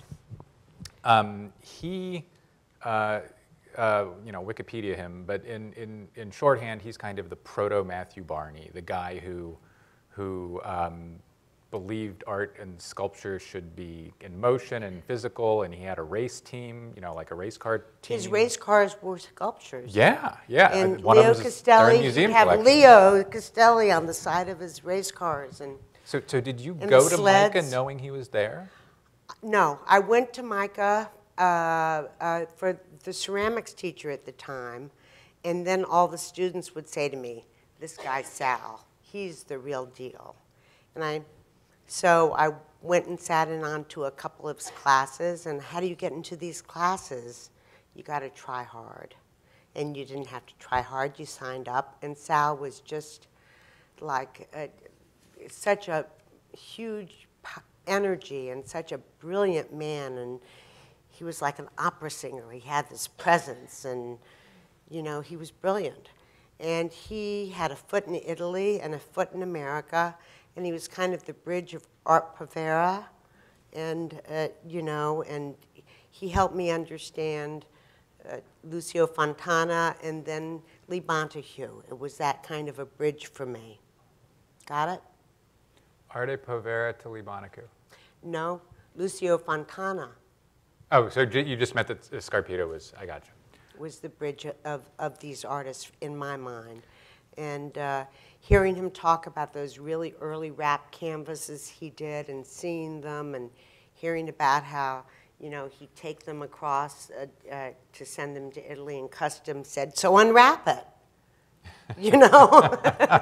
Um, he, uh, uh, you know, Wikipedia him, but in, in, in shorthand, he's kind of the proto-Matthew Barney, the guy who, who um, believed art and sculpture should be in motion and physical, and he had a race team, you know, like a race car team. His race cars were sculptures. Yeah, yeah. And one Leo of them Castelli, museum you have collection. Leo Castelli on the side of his race cars. And so, so did you and go to sleds. MICA knowing he was there? No, I went to MICA uh, uh, for the ceramics teacher at the time, and then all the students would say to me, this guy Sal, he's the real deal. And I, so I went and sat in on to a couple of his classes, and how do you get into these classes? You got to try hard. And you didn't have to try hard, you signed up, and Sal was just like a, such a huge energy and such a brilliant man, and he was like an opera singer. He had this presence, and you know, he was brilliant. And he had a foot in Italy and a foot in America, and he was kind of the bridge of Art Povera, and uh, you know, and he helped me understand uh, Lucio Fontana and then Lee Montague. It was that kind of a bridge for me. Got it? Arte Povera to Lee Montague. No, Lucio Fontana. Oh, so you just meant that Scarpita was, I got you. Was the bridge of, of these artists in my mind. And uh, hearing him talk about those really early wrap canvases he did and seeing them and hearing about how, you know, he'd take them across uh, uh, to send them to Italy, and custom said, so unwrap it, you know?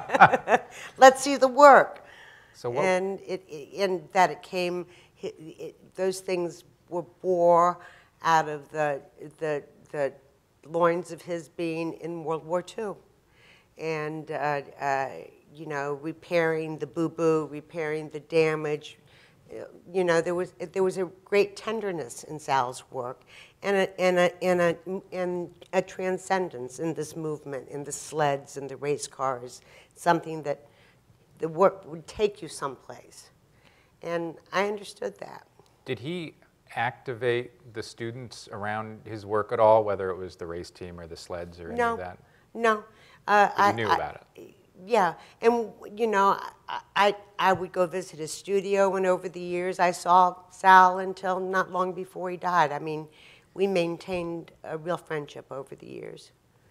Let's see the work. So what? And, it, it, and that it came, it, it, those things were bore out of the, the, the loins of his being in World War Two. And, uh, uh, you know, repairing the boo-boo, repairing the damage. You know, there was, there was a great tenderness in Sal's work, and a, and, a, and, a, and a transcendence in this movement, in the sleds and the race cars, something that the work would take you someplace. And I understood that. Did he activate the students around his work at all, whether it was the race team or the sleds or any no, of that? No. Uh, you I knew I, about it? Yeah. And, you know, I, I, I would go visit his studio, and over the years I saw Sal until not long before he died. I mean, we maintained a real friendship over the years.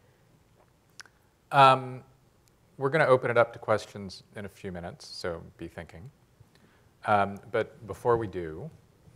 Um, We're going to open it up to questions in a few minutes, so be thinking. Um, but before we do,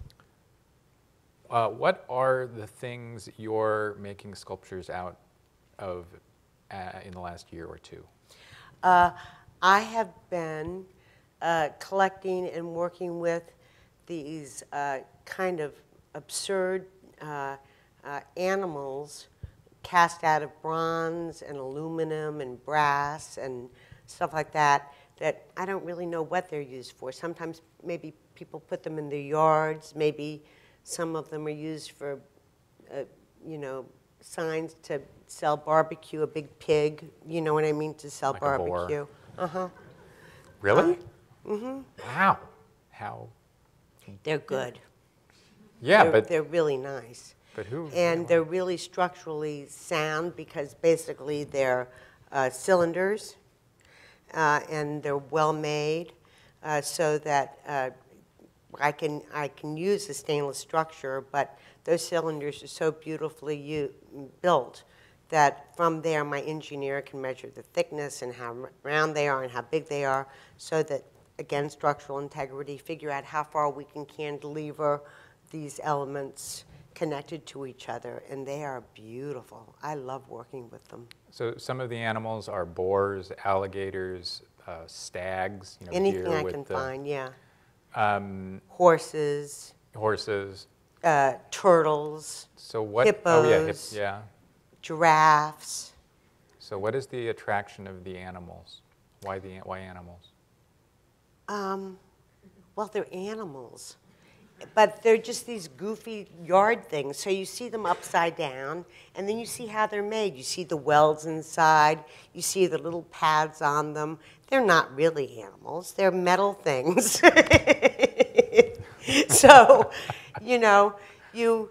uh, what are the things you're making sculptures out of uh, in the last year or two? Uh, I have been uh, collecting and working with these uh, kind of absurd uh, uh, animals cast out of bronze and aluminum and brass and stuff like that, that I don't really know what they're used for. Sometimes maybe people put them in their yards, maybe some of them are used for, uh, you know, signs to sell barbecue, a big pig, you know what I mean, to sell like barbecue. Uh-huh. Really? Mm-hmm. Wow. How? They're good. Yeah, they're, but they're really nice. but who? And yeah, they're really structurally sound because basically they're uh, cylinders, uh, and they're well made, uh, so that uh, I can I can use the stainless structure, but those cylinders are so beautifully u built that from there my engineer can measure the thickness and how round they are and how big they are, so that, again, structural integrity, figure out how far we can cantilever these elements connected to each other, and they are beautiful. I love working with them. So some of the animals are boars, alligators, uh, stags, you know, Anything deer I with can the, find, yeah. Um, Horses, horses. uh, turtles, So what? hippos, Oh yeah, hip, yeah. giraffes. So what is the attraction of the animals? Why the why animals? Um, well, they're animals, but they're just these goofy yard things. So you see them upside down, and then you see how they're made. You see the welds inside. You see the little pads on them. They're not really animals. They're metal things. So, you know, you,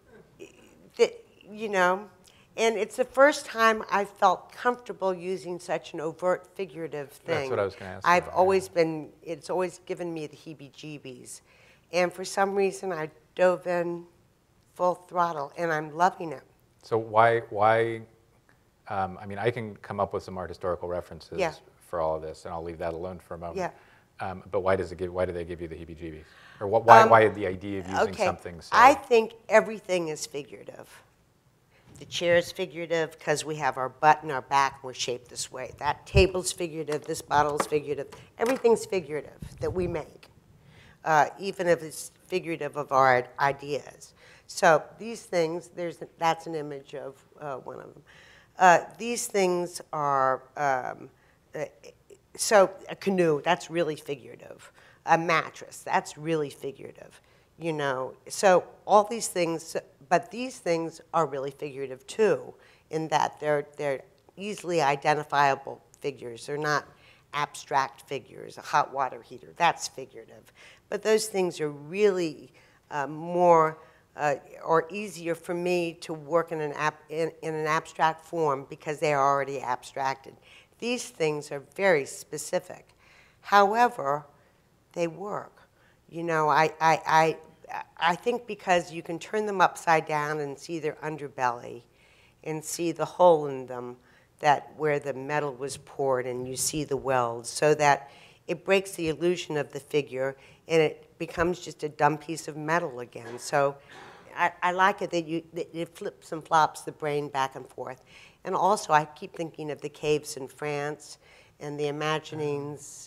the, you know, and it's the first time I felt comfortable using such an overt figurative thing. That's what I was going to ask. I've you, always yeah. been, it's always given me the heebie-jeebies. And for some reason, I dove in full throttle, and I'm loving it. So why why? Um, I mean, I can come up with some art historical references Yeah. for all of this, and I'll leave that alone for a moment. Yeah. Um, but why does it give? Why do they give you the heebie-jeebies? Or what, why? Um, why the idea of using Okay, something? So, I think everything is figurative. The chair is figurative because we have our butt and our back, and we're shaped this way. That table's figurative, this bottle's figurative. Everything's figurative that we make, uh, even if it's figurative of our ideas. So these things, there's that's an image of uh, one of them. Uh, these things are, um, uh, so a canoe, that's really figurative. A mattress, that's really figurative. You know, so all these things, but these things are really figurative too, in that they're, they're easily identifiable figures. They're not abstract figures. A hot water heater, that's figurative. But those things are really uh, more uh, or easier for me to work in an, ab in, in an abstract form because they are already abstracted. These things are very specific. However, they work. You know, I, I, I, I think because you can turn them upside down and see their underbelly and see the hole in them that where the metal was poured, and you see the welds, so that it breaks the illusion of the figure and it becomes just a dumb piece of metal again. So I, I like it that, you, that it flips and flops the brain back and forth. And also I keep thinking of the caves in France and the imaginings.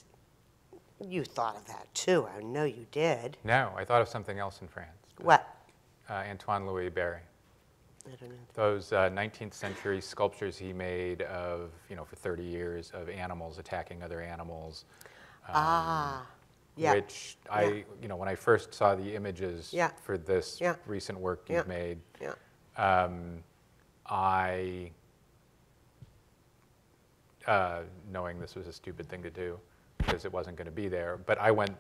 You thought of that too, I know you did. no, I thought of something else in France. What? Uh, Antoine Louis Barye. I don't know. Those uh, nineteenth century sculptures he made of, you know, for thirty years of animals attacking other animals. Um, Ah, yeah. Which I, Yeah. you know, when I first saw the images Yeah. for this Yeah. recent work you've Yeah. made, Yeah. um, I, uh, knowing this was a stupid thing to do because it wasn't going to be there, but I went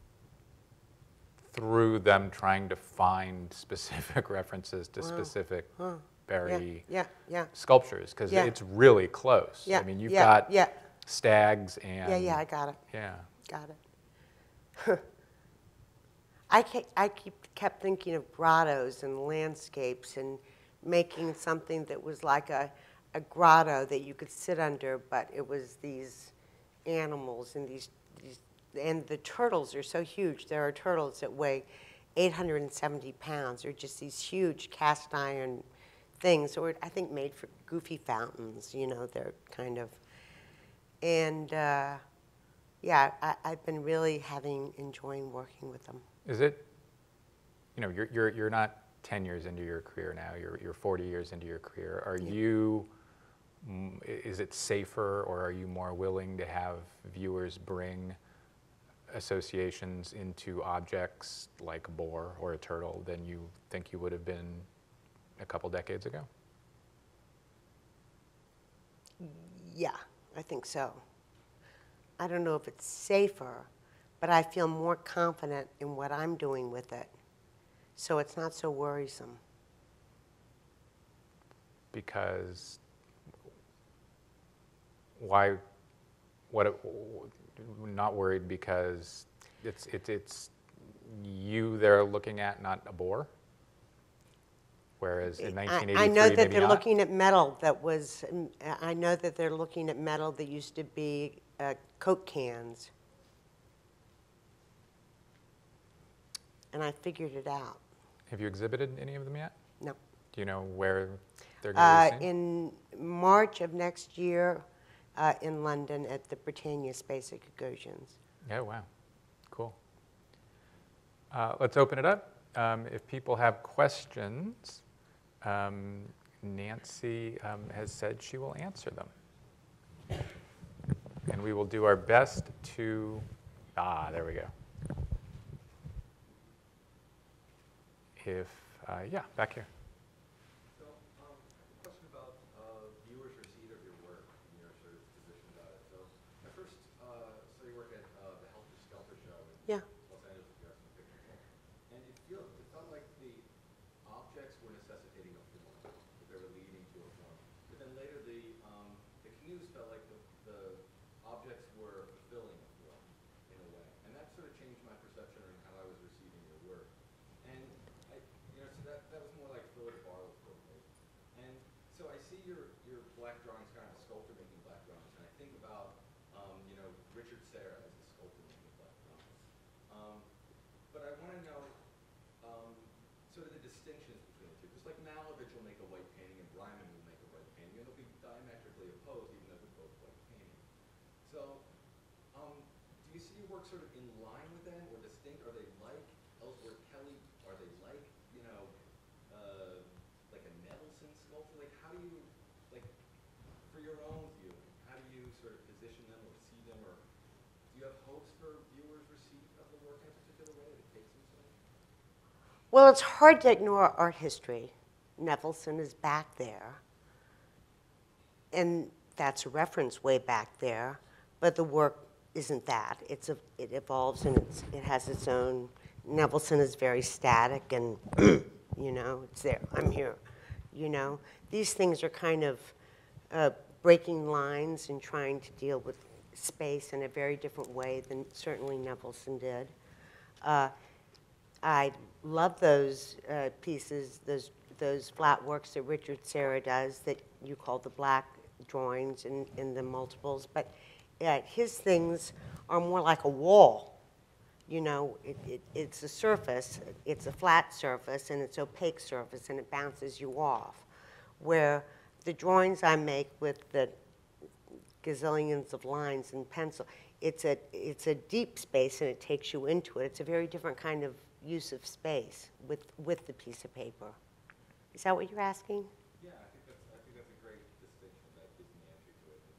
through them trying to find specific references to Wow. specific Huh. Barye Yeah, yeah, sculptures because Yeah. it's really close. yeah. I mean, you've yeah, got yeah, stags and yeah, yeah, I got it. yeah. Got it. I, ke I keep, kept thinking of grottos and landscapes and making something that was like a, a grotto that you could sit under, but it was these animals and these, these, and the turtles are so huge. There are turtles that weigh eight hundred seventy pounds. They're just these huge cast iron things, or I think made for goofy fountains, you know, they're kind of, and uh, yeah, I, I've been really having, enjoying working with them. Is it, you know, you're, you're, you're not ten years into your career now, you're, you're forty years into your career. Are Yeah. you, mm, is it safer, or are you more willing to have viewers bring associations into objects like a boar or a turtle than you think you would have been a couple decades ago? Yeah, I think so. I don't know if it's safer, but I feel more confident in what I'm doing with it. So it's not so worrisome. Because why, what, not worried because it's, it, it's you they're looking at, not a boar? Whereas in nineteen eighty-three, I, I know that maybe they're not? looking at metal that was, I know that they're looking at metal that used to be uh, Coke cans. And I figured it out. Have you exhibited any of them yet? No. Do you know where they're Uh, going to be seen? in March of next year uh, in London at the Britannia Space Excursions. Oh, wow. Cool. Uh, let's open it up. Um, if people have questions, um, Nancy um, has said she will answer them. And we will do our best to, ah, there we go. If, uh, yeah, back here. So, um, a question about uh, viewers' receipt of your work and your sort of position about it. So, I first uh, saw your work at uh, the Helter Skelter show in Yeah. Los Angeles, you got some pictures there. And it, feel, it felt like the objects were necessitating a form, that they were leading to a form. But then later, the um, the canoes felt like the, the objects were fulfilling a form in a way. And that sort of changed my perception on how I was receiving your work. And I, you know, so that, that was more like Philip Barlow's work, right? And so I see your, your black drawings, kind of a sculptor making black drawings, and I think about, um, you know, Richard Serra as a sculptor making black drawings. Um, but I want to know um, sort of the distinctions between the two. Because like Malevich will make a white painting and Ryman will make a white painting, and they'll be diametrically opposed, even though they're both white paintings. So um, do you see your work sort of in line with them, or distinct? Are they like Ellsworth Kelly? Are they like, you know, uh, like a Nevelson sculpture? Like, how do you, like, for your own viewing, how do you sort of position them or see them, or do you have hopes for viewers' receipt of the work in a particular way that it takes them so? Well, it's hard to ignore art history. Nevelson is back there. And that's a reference way back there. But the work isn't that. It's a, it evolves and it's, it has its own. Nevelson is very static and, you know, it's there. I'm here. You know, these things are kind of uh, breaking lines and trying to deal with space in a very different way than certainly Nevelson did. Uh, I love those uh, pieces, those those flat works that Richard Serra does that you call the black drawings in, in the multiples, but uh, his things are more like a wall. You know, it, it, it's a surface, it's a flat surface, and it's opaque surface, and it bounces you off. Where the drawings I make with the gazillions of lines in pencil, it's a, it's a deep space, and it takes you into it. It's a very different kind of use of space with, with the piece of paper. Is that what you're asking? Yeah, I think that's, I think that's a great distinction that gives me entry to it.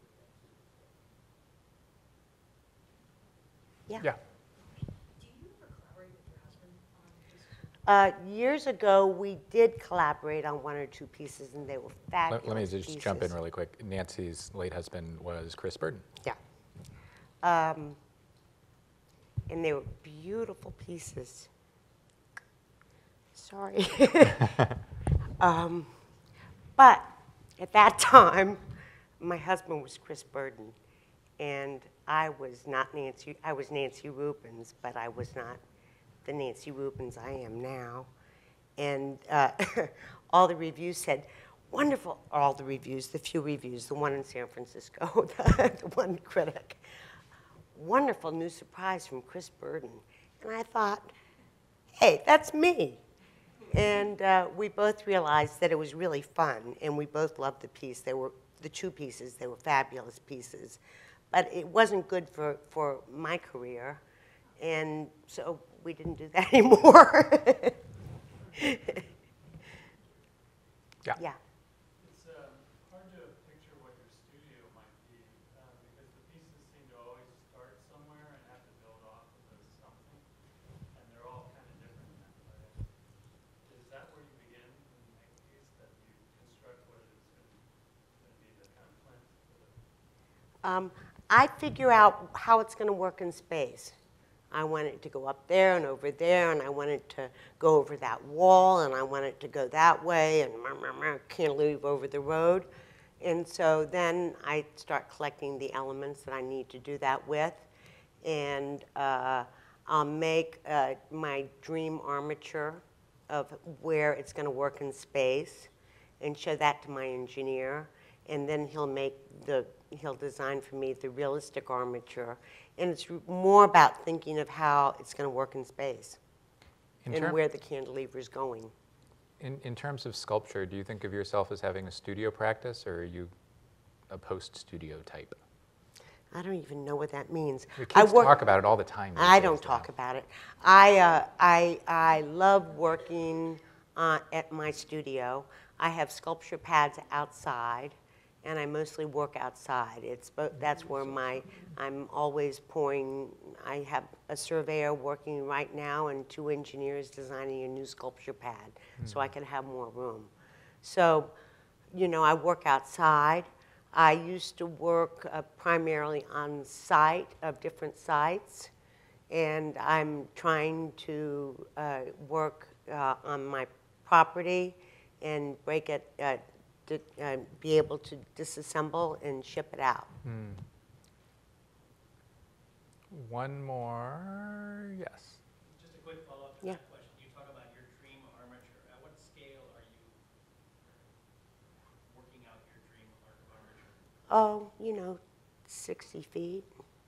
Yeah. Yeah. Do you ever collaborate with your husband on pieces? Uh, years ago, we did collaborate on one or two pieces, and they were fabulous Let, let me just pieces. jump in really quick. Nancy's late husband was Chris Burden. Yeah. Um, and they were beautiful pieces. Sorry. um, but at that time, my husband was Chris Burden, and I was not Nancy. I was Nancy Rubins, but I was not the Nancy Rubins I am now. And uh, all the reviews said, wonderful. All the reviews, the few reviews, the one in San Francisco, the, the one critic. Wonderful new surprise from Chris Burden. And I thought, hey, that's me. And uh, we both realized that it was really fun, and we both loved the piece. They were the two pieces. They were fabulous pieces. But it wasn't good for, for my career, and so we didn't do that anymore. Yeah. Yeah. It's um, hard to picture what your studio might be um, because the pieces seem to always start somewhere and have to build off of a something, and they're all kind of different in that way. Is that where you begin when you make a piece, that you construct what is going to be the kind of plinth for the... Um, I figure out how it's going to work in space. I want it to go up there and over there, and I want it to go over that wall, and I want it to go that way, and cantilever over the road. And so then I start collecting the elements that I need to do that with, and uh, I'll make uh, my dream armature of where it's going to work in space, and show that to my engineer, and then he'll make the he'll design for me the realistic armature. And it's more about thinking of how it's going to work in space In and term- where the cantilever is going. In, in terms of sculpture, do you think of yourself as having a studio practice, or are you a post-studio type? I don't even know what that means. The I kids work, talk about it all the time. these I days, don't though. talk about it. I, uh, I, I love working uh, at my studio. I have sculpture pads outside, and I mostly work outside. It's bo- that's where my I'm always pouring. I have a surveyor working right now and two engineers designing a new sculpture pad, mm-hmm. so I can have more room. So, you know, I work outside. I used to work uh, primarily on site of different sites, and I'm trying to uh, work uh, on my property and break it. Uh, To, uh, be able to disassemble and ship it out. Hmm. One more, yes. Just a quick follow-up to Yeah. that question. You talk about your dream armature. At what scale are you working out your dream ar- armature? Oh, you know, sixty feet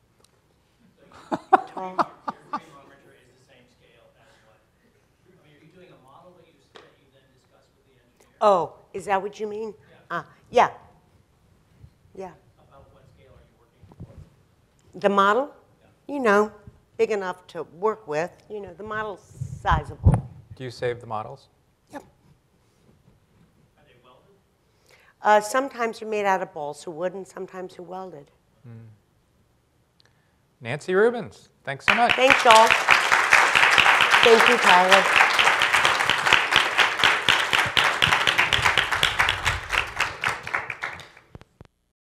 tall. Your dream armature is the same scale as what? I mean, are you doing a model that you, that you then discuss with the engineer? Oh, is that what you mean? Yeah. Uh, yeah. Yeah. About what scale are you working for? The model? Yeah. You know, big enough to work with. You know, the model's sizable. Do you save the models? Yep. Are they welded? Uh, sometimes they're made out of balsa wood, and sometimes they're welded. Hmm. Nancy Rubins, thanks so much. Thanks, y'all. Thank you, Tyler.